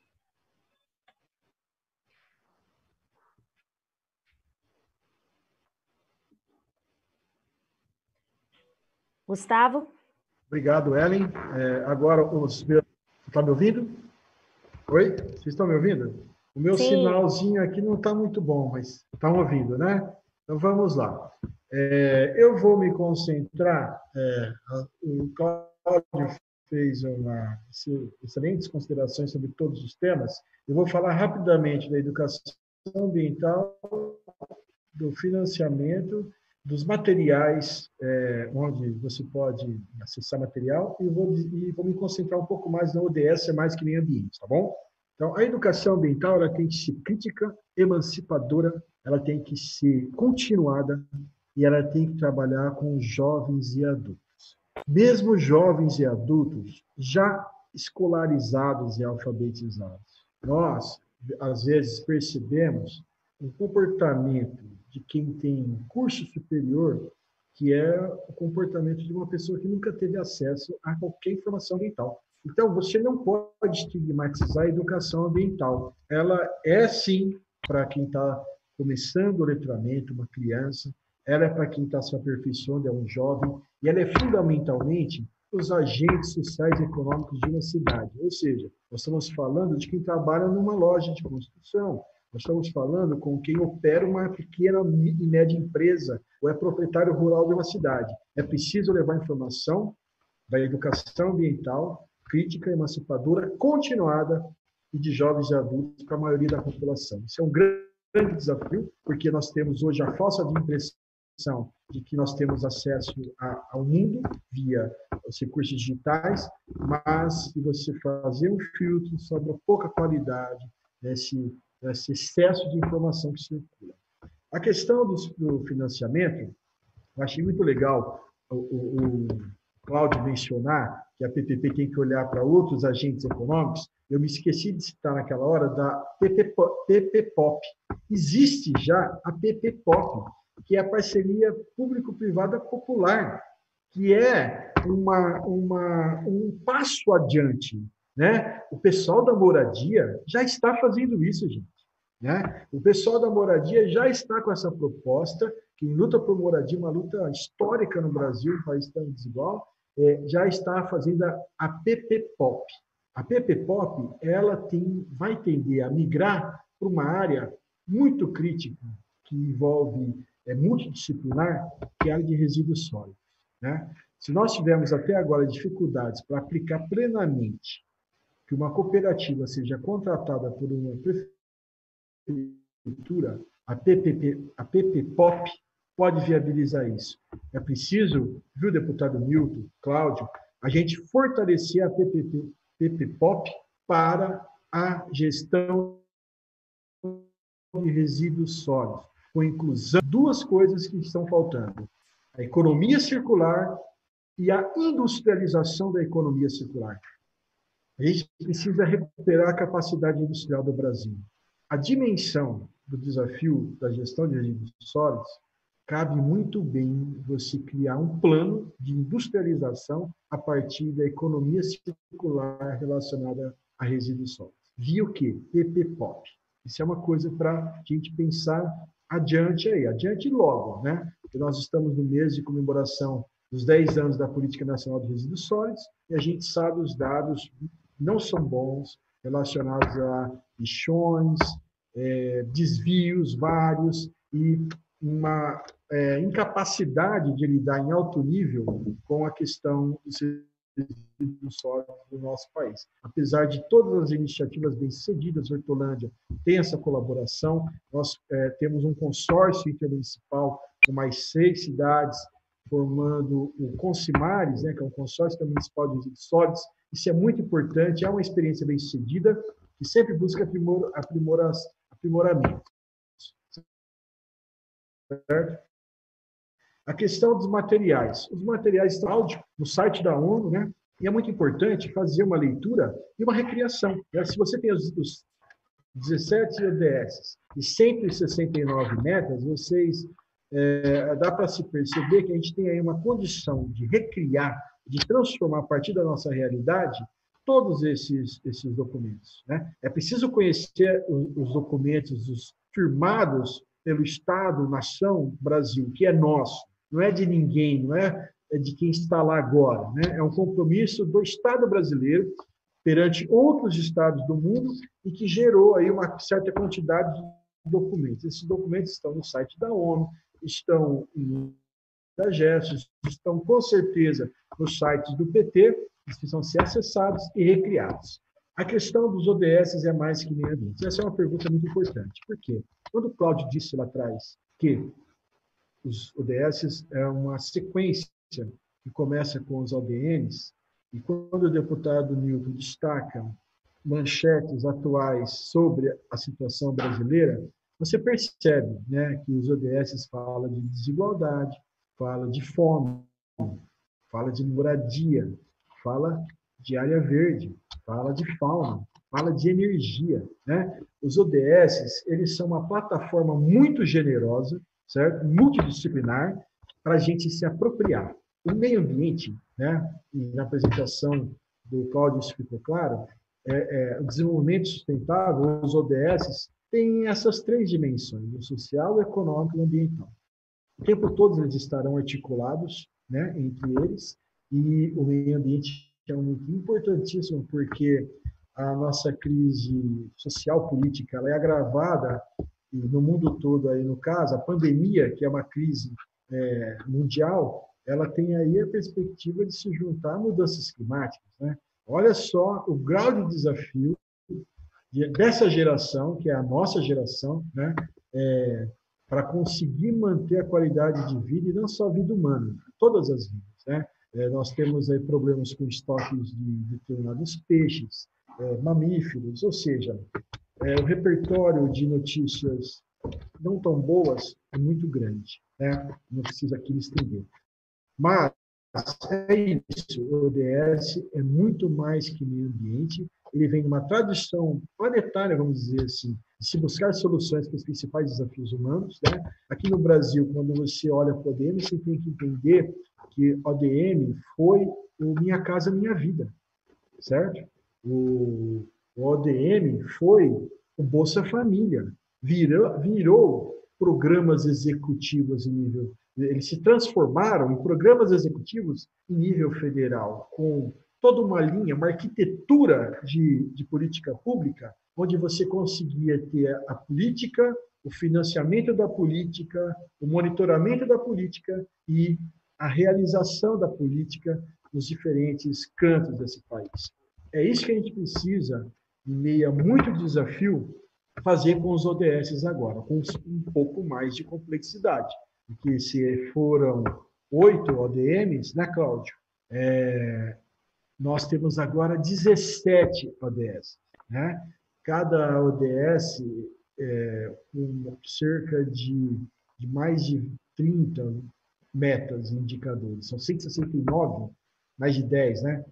Gustavo? Obrigado, Ellen. Agora, está me ouvindo? Oi? Vocês estão me ouvindo? O meu Sim. Sinalzinho aqui não está muito bom, mas estão ouvindo, né? Então, vamos lá. Eu vou me concentrar. O Cláudio fez excelentes considerações sobre todos os temas. Eu vou falar rapidamente da educação ambiental, do financiamento, dos materiais, onde você pode acessar material, e vou me concentrar um pouco mais na ODS, mais que meio ambiente, tá bom? Então, a educação ambiental ela tem que ser crítica, emancipadora, ela tem que ser continuada e ela tem que trabalhar com jovens e adultos. Mesmo jovens e adultos já escolarizados e alfabetizados. Nós, às vezes, percebemos um comportamento de quem tem curso superior, que é o comportamento de uma pessoa que nunca teve acesso a qualquer informação ambiental. Então, você não pode estigmatizar a educação ambiental. Ela é, sim, para quem está começando o letramento, uma criança, ela é para quem está se aperfeiçoando, é um jovem, e ela é fundamentalmente os agentes sociais e econômicos de uma cidade. Ou seja, nós estamos falando de quem trabalha numa loja de construção, nós estamos falando com quem opera uma pequena e média empresa, ou é proprietário rural de uma cidade. É preciso levar informação da educação ambiental, crítica, emancipadora, continuada e de jovens e adultos para a maioria da população. Isso é um grande desafio, porque nós temos hoje a falsa impressão de que nós temos acesso ao mundo via os recursos digitais, mas se você fazer um filtro sobre a pouca qualidade, nesse excesso de informação que circula. A questão do financiamento, eu achei muito legal o Cláudio mencionar que a PPP tem que olhar para outros agentes econômicos. Eu me esqueci de citar naquela hora da PPPOP. Existe já a PPPOP, que é a parceria público-privada popular, que é um passo adiante, né? O pessoal da moradia já está fazendo isso, gente. Né? O pessoal da moradia já está com essa proposta. Quem luta por moradia, uma luta histórica no Brasil, um país tão desigual, já está fazendo a PPPOP. A PPPOP ela vai tender a migrar para uma área muito crítica, que envolve multidisciplinar, que é a área de resíduos sólidos. Né? Se nós tivermos até agora dificuldades para aplicar plenamente que uma cooperativa seja contratada por uma prefeitura, a PPPOP pode viabilizar isso. É preciso, viu, deputado Milton, Cláudio, a gente fortalecer a PPPOP para a gestão de resíduos sólidos, com inclusão de duas coisas que estão faltando: a economia circular e a industrialização da economia circular. A gente precisa recuperar a capacidade industrial do Brasil. A dimensão do desafio da gestão de resíduos sólidos cabe muito bem você criar um plano de industrialização a partir da economia circular relacionada a resíduos sólidos. Via o quê? PPPOP. Isso é uma coisa para a gente pensar adiante logo, né? Porque nós estamos no mês de comemoração dos 10 anos da Política Nacional de Resíduos Sólidos e a gente sabe os dados não são bons relacionados a lixões, desvios vários e uma incapacidade de lidar em alto nível com a questão dos resíduos sólidos do nosso país. Apesar de todas as iniciativas bem-sucedidas, Hortolândia tem essa colaboração, nós temos um consórcio intermunicipal com mais 6 cidades, formando o Consimares, né, que é um consórcio municipal de resíduos sólidos. Isso é muito importante, é uma experiência bem-sucedida que sempre busca aprimoramento. Certo? A questão dos materiais. Os materiais estão no site da ONU, né? E é muito importante fazer uma leitura e uma recriação. Se você tem os 17 ODS e 169 metas, dá para se perceber que a gente tem aí uma condição de recriar, de transformar a partir da nossa realidade todos esses documentos. Né? É preciso conhecer os documentos firmados pelo Estado, nação, Brasil, que é nosso, não é de ninguém, não é de quem está lá agora. Né? É um compromisso do Estado brasileiro perante outros estados do mundo e que gerou aí uma certa quantidade de documentos. Esses documentos estão no site da ONU, estão da GEST, estão com certeza nos sites do PT, eles precisam ser acessados e recriados. A questão dos ODS é mais que meio ambiente. Essa é uma pergunta muito importante. Por quê? Quando o Cláudio disse lá atrás que os ODS é uma sequência que começa com os ODNs, e quando o deputado Milton destaca manchetes atuais sobre a situação brasileira, você percebe, né, que os ODS falam de desigualdade, fala de fome, fala de moradia, fala de área verde, fala de fauna, fala de energia. Né? Os ODS, eles são uma plataforma muito generosa, certo? Multidisciplinar, para a gente se apropriar. O meio ambiente, né, e na apresentação do Cláudio isso ficou claro, o desenvolvimento sustentável, os ODS, tem essas 3 dimensões, o social, o econômico e o ambiental. O tempo todo eles estarão articulados, né, entre eles, e o meio ambiente é muito importantíssimo, porque a nossa crise social política ela é agravada no mundo todo, aí, no caso, a pandemia, que é uma crise mundial, ela tem aí a perspectiva de se juntar a mudanças climáticas. Né? Olha só o grau de desafio dessa geração, que é a nossa geração, né? para conseguir manter a qualidade de vida, e não só a vida humana, todas as vidas, né? Nós temos aí problemas com estoques de determinados peixes, mamíferos, ou seja, o repertório de notícias não tão boas é muito grande, né? Não precisa aqui me estender. Mas é isso, o ODS é muito mais que meio ambiente, ele vem de uma tradição planetária, vamos dizer assim, de se buscar soluções para os principais desafios humanos, né? Aqui no Brasil, quando você olha para o ODM, você tem que entender que o ODM foi o Minha Casa Minha Vida, certo? O ODM foi o Bolsa Família, virou programas executivos em nível... Eles se transformaram em programas executivos em nível federal, com toda uma linha, uma arquitetura de política pública, onde você conseguia ter a política, o financiamento da política, o monitoramento da política e a realização da política nos diferentes cantos desse país. É isso que a gente precisa, em meio a muito desafio, fazer com os ODS agora, com um pouco mais de complexidade. Porque se foram 8 ODMs, né, Cláudio? Nós temos agora 17 ODS. Né? Cada ODS com cerca de mais de 30 metas e indicadores. São 169, mais de 10, né?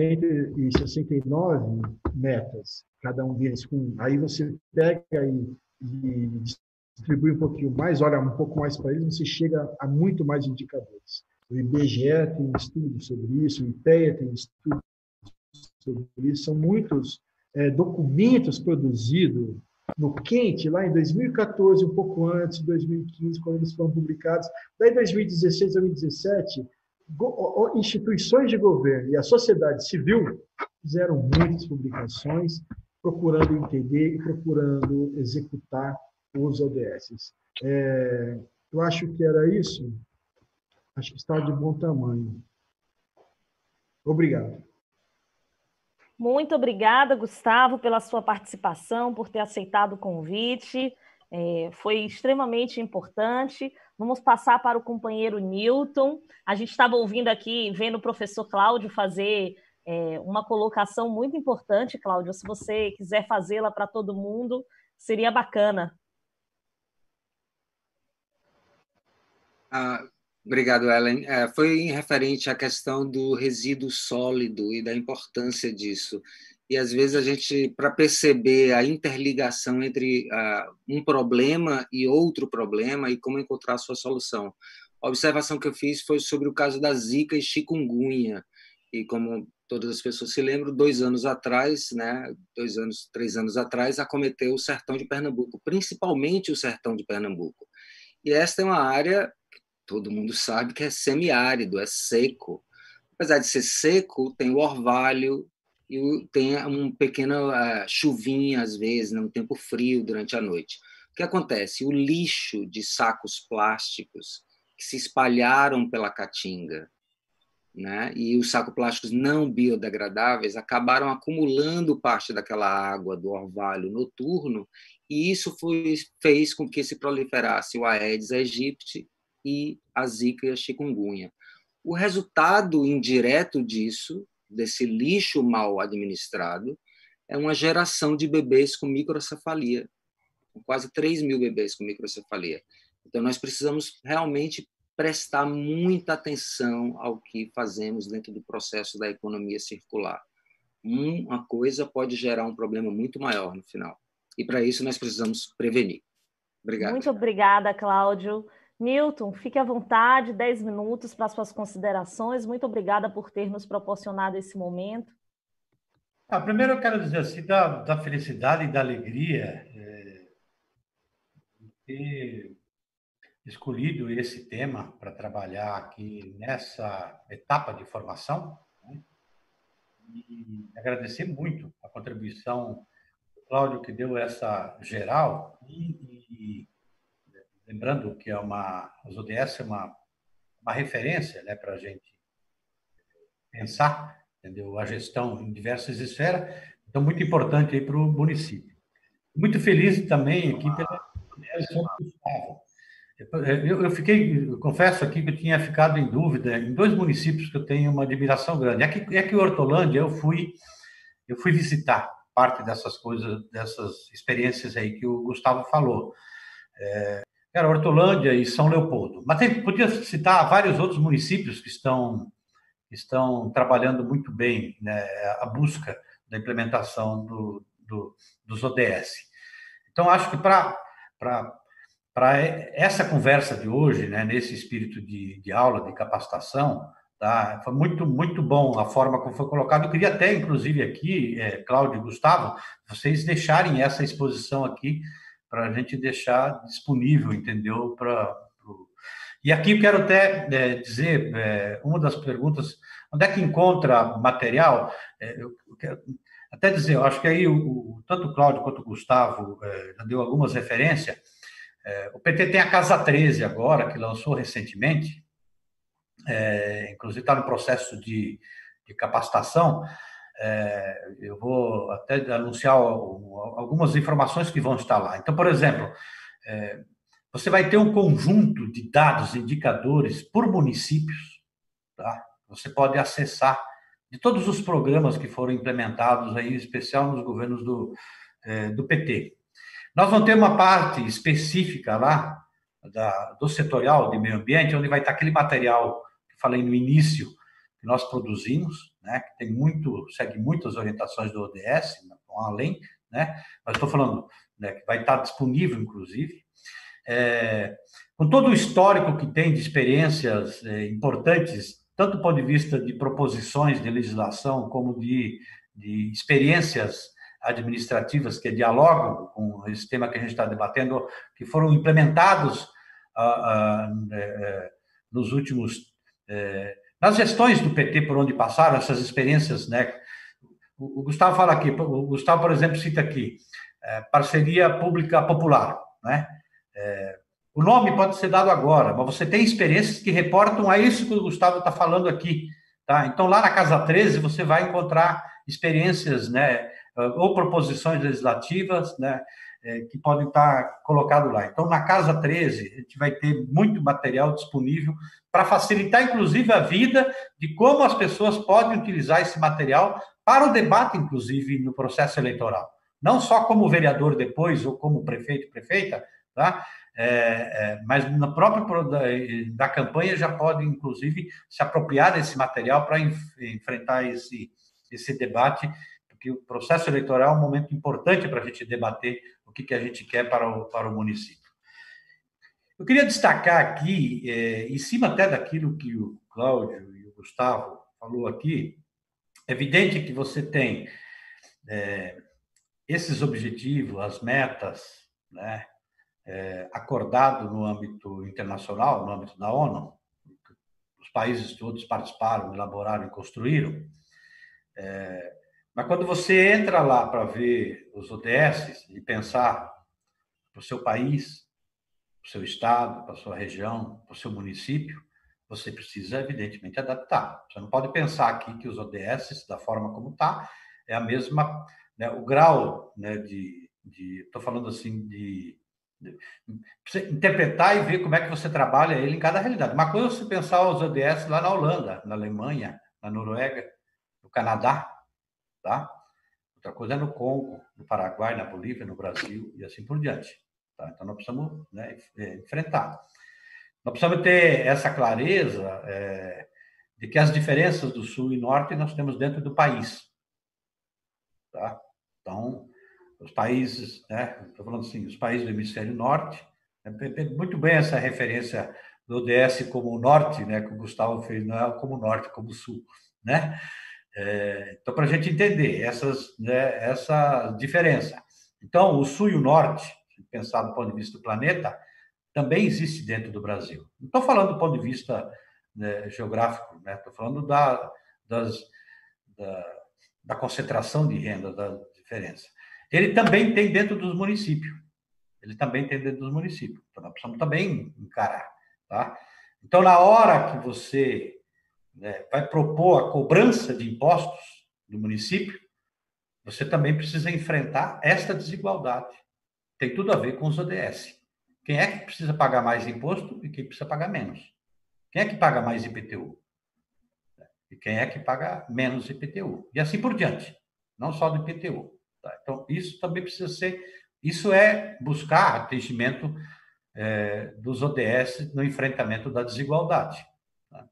169 metas, cada um deles com... Aí você pega e distribui um pouquinho mais, olha um pouco mais para eles, você chega a muito mais indicadores. O IBGE tem um estudo sobre isso, o IPEA tem um estudo sobre isso, são muitos documentos produzidos no quente, lá em 2014, um pouco antes, 2015, quando eles foram publicados. Daí, 2016, 2017, instituições de governo e a sociedade civil fizeram muitas publicações procurando entender e procurando executar os ODS. Eu acho que era isso. Acho que está de bom tamanho. Obrigado. Muito obrigada, Gustavo, pela sua participação, por ter aceitado o convite. Foi extremamente importante. Vamos passar para o companheiro Newton. A gente estava ouvindo aqui, vendo o professor Cláudio fazer uma colocação muito importante, Cláudio. Se você quiser fazê-la para todo mundo, seria bacana. Obrigado, Ellen. Foi referente à questão do resíduo sólido e da importância disso. E, às vezes, a gente, para perceber a interligação entre um problema e outro problema e como encontrar a sua solução. A observação que eu fiz foi sobre o caso da Zika e chikungunya. E, como todas as pessoas se lembram, 2 anos atrás, né, 3 anos atrás, acometeu o sertão de Pernambuco, principalmente o sertão de Pernambuco. E esta é uma área... Todo mundo sabe que é semiárido, é seco. Apesar de ser seco, tem o orvalho e tem uma pequena chuvinha, às vezes, um tempo frio durante a noite. O que acontece? O lixo de sacos plásticos que se espalharam pela caatinga, né? E os sacos plásticos não biodegradáveis acabaram acumulando parte daquela água do orvalho noturno, e isso fez com que se proliferasse o Aedes aegypti e a Zika e a chikungunya. O resultado indireto disso, desse lixo mal administrado, é uma geração de bebês com microcefalia, quase 3 mil bebês com microcefalia. Então, nós precisamos realmente prestar muita atenção ao que fazemos dentro do processo da economia circular. Uma coisa pode gerar um problema muito maior no final. E, para isso, nós precisamos prevenir. Obrigado. Muito obrigada, Cláudio. Newton, fique à vontade, 10 minutos para suas considerações. Muito obrigada por ter nos proporcionado esse momento. Primeiro eu quero dizer assim, da felicidade e da alegria de ter escolhido esse tema para trabalhar aqui nessa etapa de formação, né? E agradecer muito a contribuição do Cláudio, que deu essa geral, e lembrando que os ODS é uma referência, né, para a gente pensar, entendeu? A gestão em diversas esferas, então muito importante para o município. Muito feliz também aqui pela São Gustavo. Eu confesso aqui que eu tinha ficado em dúvida em dois municípios que eu tenho uma admiração grande. É que Hortolândia eu fui visitar parte dessas coisas, dessas experiências aí que o Gustavo falou. Era Hortolândia e São Leopoldo. Mas podia citar vários outros municípios que estão trabalhando muito bem, né, a busca da implementação dos ODS. Então, acho que para essa conversa de hoje, né, nesse espírito de aula, de capacitação, tá, foi muito, muito bom a forma como foi colocado. Eu queria até, inclusive, aqui, Cláudio e Gustavo, vocês deixarem essa exposição aqui para a gente deixar disponível, entendeu? E aqui eu quero até dizer, uma das perguntas, onde é que encontra material? Eu quero até dizer, eu acho que aí tanto o Cláudio quanto o Gustavo já deu algumas referências. O PT tem a Casa 13 agora, que lançou recentemente, inclusive está no processo de capacitação. Eu vou até anunciar algumas informações que vão estar lá. Então, por exemplo, você vai ter um conjunto de dados, indicadores por municípios, tá? Você pode acessar de todos os programas que foram implementados aí, em especial nos governos do PT. Nós vamos ter uma parte específica lá do setorial de meio ambiente, onde vai estar aquele material que falei no início, que nós produzimos, né, que segue muitas orientações do ODS, vão além, né, mas estou falando, né, que vai estar disponível, inclusive, com todo o histórico que tem de experiências importantes, tanto do ponto de vista de proposições de legislação, como de experiências administrativas que dialogam com esse tema que a gente está debatendo, que foram implementados nos últimos... nas gestões do PT por onde passaram essas experiências, né? O Gustavo fala aqui, o Gustavo, por exemplo, cita aqui, parceria pública-popular, né? O nome pode ser dado agora, mas você tem experiências que reportam a isso que o Gustavo está falando aqui, tá? Então, lá na Casa 13, você vai encontrar experiências, né, ou proposições legislativas, né, que podem estar colocadas lá. Então, na Casa 13, a gente vai ter muito material disponível para facilitar, inclusive, a vida de como as pessoas podem utilizar esse material para o debate, inclusive, no processo eleitoral. Não só como vereador depois, ou como prefeito, prefeita, tá? Mas no próprio da campanha já pode, inclusive, se apropriar desse material para enfrentar esse debate, porque o processo eleitoral é um momento importante para a gente debater o que a gente quer para o município. Eu queria destacar aqui, em cima até daquilo que o Cláudio e o Gustavo falou aqui, é evidente que você tem esses objetivos, as metas, né, acordado no âmbito internacional, no âmbito da ONU, os países todos participaram, elaboraram e construíram. Mas quando você entra lá para ver os ODS e pensar para o seu país, para o seu estado, para a sua região, para o seu município, você precisa, evidentemente, adaptar. Você não pode pensar aqui que os ODS, da forma como está, é a mesma, né, o grau, né, estou falando assim, de você interpretar e ver como é que você trabalha ele em cada realidade. Uma coisa é você pensar os ODS lá na Holanda, na Alemanha, na Noruega, no Canadá, tá? Outra coisa é no Congo, no Paraguai, na Bolívia, no Brasil e assim por diante. Tá? Então, nós precisamos, né, enfrentar. Nós precisamos ter essa clareza de que as diferenças do Sul e Norte nós temos dentro do país. Tá? Então, os países, né, estou falando assim, os países do hemisfério norte, muito bem essa referência do ODS como norte, né, que o Gustavo fez, não é como norte, como sul, né? Então, para a gente entender essa diferença. Então, o sul e o norte, pensar do ponto de vista do planeta, também existe dentro do Brasil. Não estou falando do ponto de vista, né, geográfico, né? Estou falando da concentração de renda, da diferença. Ele também tem dentro dos municípios. Então, nós precisamos também encarar. Tá? Então, na hora que você, né, vai propor a cobrança de impostos do município, você também precisa enfrentar esta desigualdade. Tem tudo a ver com os ODS. Quem é que precisa pagar mais imposto e quem precisa pagar menos? Quem é que paga mais IPTU? E quem é que paga menos IPTU? E assim por diante, não só do IPTU. Tá? Então, isso também precisa ser... Isso é buscar atingimento dos ODS no enfrentamento da desigualdade. Tá?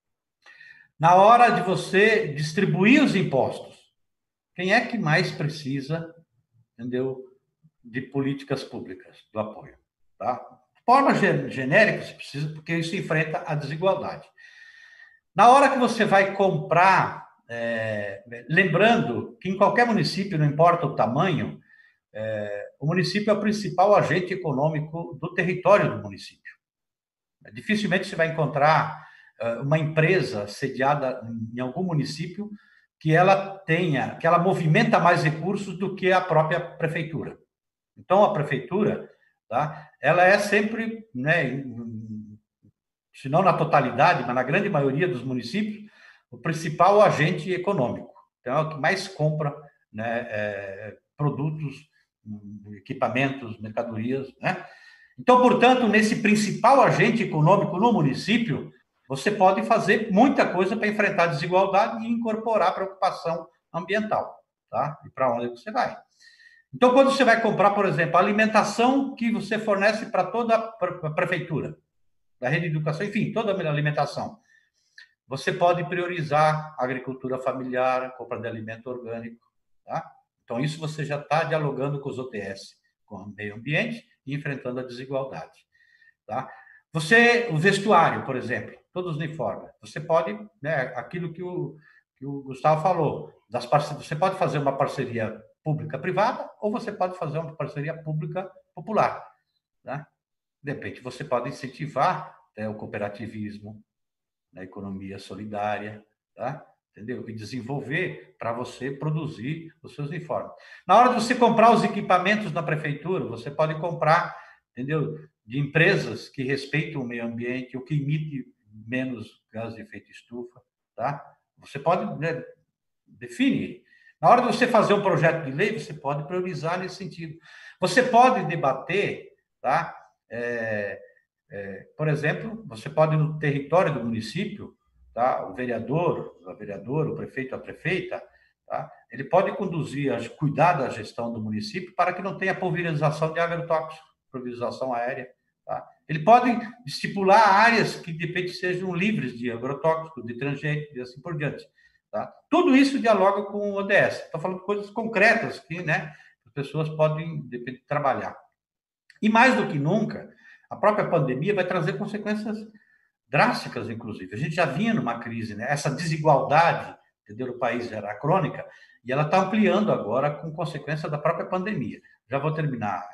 Na hora de você distribuir os impostos, quem é que mais precisa, entendeu, de políticas públicas, do apoio? Tá? De forma genérica, você precisa, porque isso enfrenta a desigualdade. Na hora que você vai comprar, lembrando que em qualquer município, não importa o tamanho, o município é o principal agente econômico do território do município. Dificilmente você vai encontrar uma empresa sediada em algum município que ela movimenta mais recursos do que a própria prefeitura. Então, a prefeitura, tá, ela é sempre, né, se não na totalidade, mas na grande maioria dos municípios, o principal agente econômico. Então, é o que mais compra, né, produtos, equipamentos, mercadorias, né? Então, portanto, nesse principal agente econômico no município, você pode fazer muita coisa para enfrentar a desigualdade e incorporar a preocupação ambiental, tá? E para onde você vai. Então, quando você vai comprar, por exemplo, a alimentação que você fornece para toda a prefeitura, da rede de educação, enfim, toda a alimentação, você pode priorizar a agricultura familiar, a compra de alimento orgânico, tá? Então, isso você já está dialogando com os ODS, com o meio ambiente e enfrentando a desigualdade, tá? O vestuário, por exemplo, todos os uniformes, você pode, né, aquilo que o Gustavo falou, você pode fazer uma parceria pública-privada ou você pode fazer uma parceria pública-popular, né? De repente, você pode incentivar, né, o cooperativismo, a economia solidária, tá? Entendeu? E desenvolver para você produzir os seus uniformes. Na hora de você comprar os equipamentos na prefeitura, você pode comprar, entendeu, de empresas que respeitam o meio ambiente ou que emitem menos gás de efeito estufa, tá? Você pode, né, definir. Na hora de você fazer um projeto de lei, você pode priorizar nesse sentido. Você pode debater, tá? Por exemplo, você pode, no território do município, tá? O vereador, o prefeito, a prefeita, tá? Ele pode cuidar da gestão do município para que não tenha pulverização de agrotóxicos, pulverização aérea. Tá? Ele pode estipular áreas que, de repente, sejam livres de agrotóxicos, de transgênicos e assim por diante. Tá? Tudo isso dialoga com o ODS. Estou falando de coisas concretas que, né, as pessoas podem, de repente, trabalhar. E mais do que nunca, a própria pandemia vai trazer consequências drásticas, inclusive. A gente já vinha numa crise, né? Essa desigualdade, entendeu, no país era crônica, e ela está ampliando agora com consequência da própria pandemia. Já vou terminar.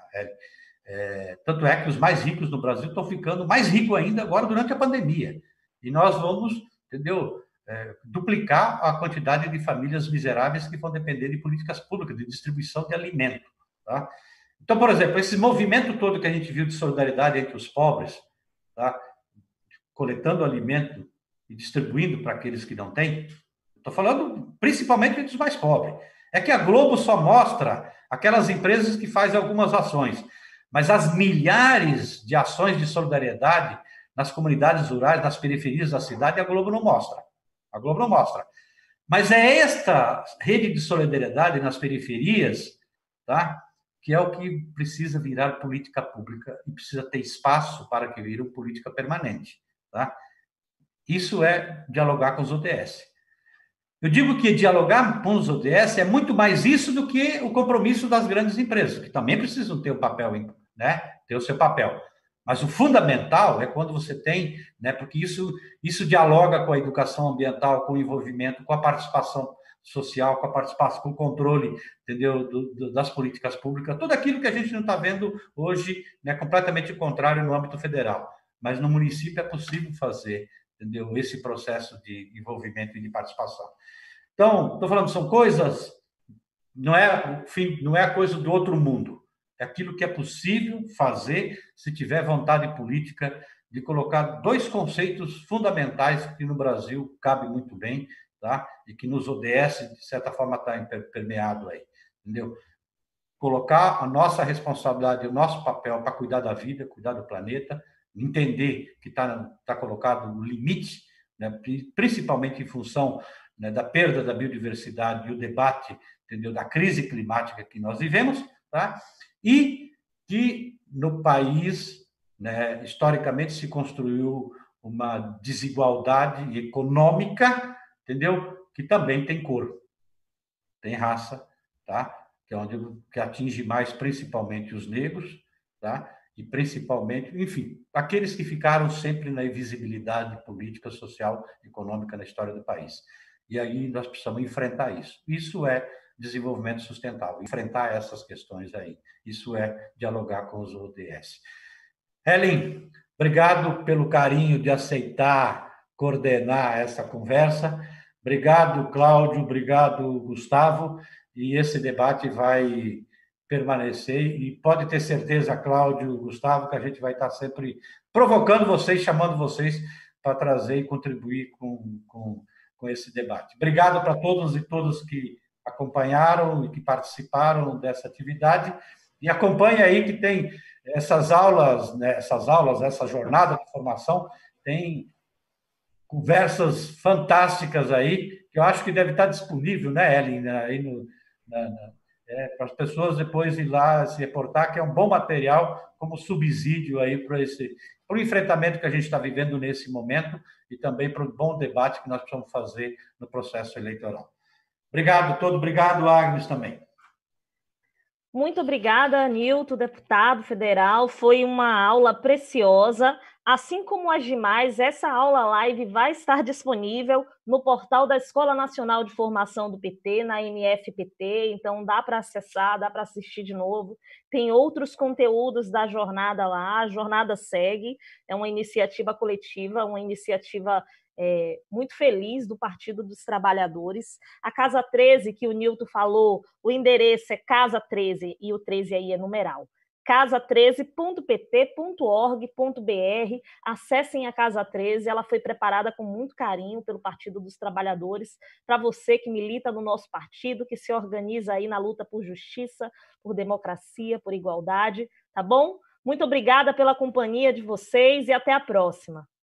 Tanto é que os mais ricos no Brasil estão ficando mais ricos ainda agora durante a pandemia. E nós vamos, entendeu, duplicar a quantidade de famílias miseráveis que vão depender de políticas públicas, de distribuição de alimento, tá? Então, por exemplo, esse movimento todo que a gente viu de solidariedade entre os pobres, tá? Coletando alimento e distribuindo para aqueles que não têm, estou falando principalmente dos mais pobres. É que a Globo só mostra aquelas empresas que fazem algumas ações, mas as milhares de ações de solidariedade nas comunidades rurais, nas periferias da cidade, a Globo não mostra. A Globo não mostra. Mas é esta rede de solidariedade nas periferias, tá, que é o que precisa virar política pública e precisa ter espaço para que vire uma política permanente. Tá? Isso é dialogar com os ODS. Eu digo que dialogar com os ODS é muito mais isso do que o compromisso das grandes empresas, que também precisam ter um papel, né? Ter o seu papel. Mas o fundamental é quando você tem, né? Porque isso dialoga com a educação ambiental, com o envolvimento, com a participação social, com a participação, com o controle, entendeu, das políticas públicas, tudo aquilo que a gente não está vendo hoje, né? Completamente contrário no âmbito federal. Mas no município é possível fazer, entendeu, esse processo de envolvimento e de participação. Então, estou falando, são coisas, não é a coisa do outro mundo. É aquilo que é possível fazer se tiver vontade política de colocar dois conceitos fundamentais que no Brasil cabe muito bem, tá? E que nos ODS, de certa forma, está permeado aí, entendeu? colocar a nossa responsabilidade, o nosso papel para cuidar da vida, cuidar do planeta, entender que está colocado no limite, né, principalmente em função, né, da perda da biodiversidade e o debate, entendeu, da crise climática que nós vivemos, tá? E que no país, né, historicamente se construiu uma desigualdade econômica, entendeu? Que também tem cor, tem raça, tá? Que é onde que atinge mais principalmente os negros, tá? E principalmente, enfim, aqueles que ficaram sempre na invisibilidade política, social, econômica na história do país. E aí nós precisamos enfrentar isso. Isso é desenvolvimento sustentável, enfrentar essas questões aí. Isso é dialogar com os ODS. Helen, obrigado pelo carinho de aceitar coordenar essa conversa. Obrigado, Cláudio, obrigado, Gustavo. E esse debate vai permanecer. E pode ter certeza, Cláudio e Gustavo, que a gente vai estar sempre provocando vocês, chamando vocês para trazer e contribuir com esse debate. Obrigado para todos e todas que acompanharam e que participaram dessa atividade. E acompanhe aí que tem essas aulas, né, essa jornada de formação, tem conversas fantásticas aí, que eu acho que deve estar disponível, né, Ellen, aí para as pessoas depois ir lá se reportar, que é um bom material como subsídio aí para o enfrentamento que a gente está vivendo nesse momento e também para o bom debate que nós precisamos fazer no processo eleitoral. Obrigado, Agnes, também. Muito obrigada, Nilton, deputado federal. Foi uma aula preciosa. Assim como as demais, essa aula live vai estar disponível no portal da Escola Nacional de Formação do PT, na MFPT. Então, dá para acessar, dá para assistir de novo. Tem outros conteúdos da jornada lá. A jornada segue. É uma iniciativa coletiva, uma iniciativa muito feliz do Partido dos Trabalhadores. A Casa 13, que o Nilton falou, o endereço é Casa 13 e o 13 aí é numeral. casa13.pt.org.br. Acessem a Casa 13, ela foi preparada com muito carinho pelo Partido dos Trabalhadores, para você que milita no nosso partido, que se organiza aí na luta por justiça, por democracia, por igualdade, tá bom? Muito obrigada pela companhia de vocês e até a próxima.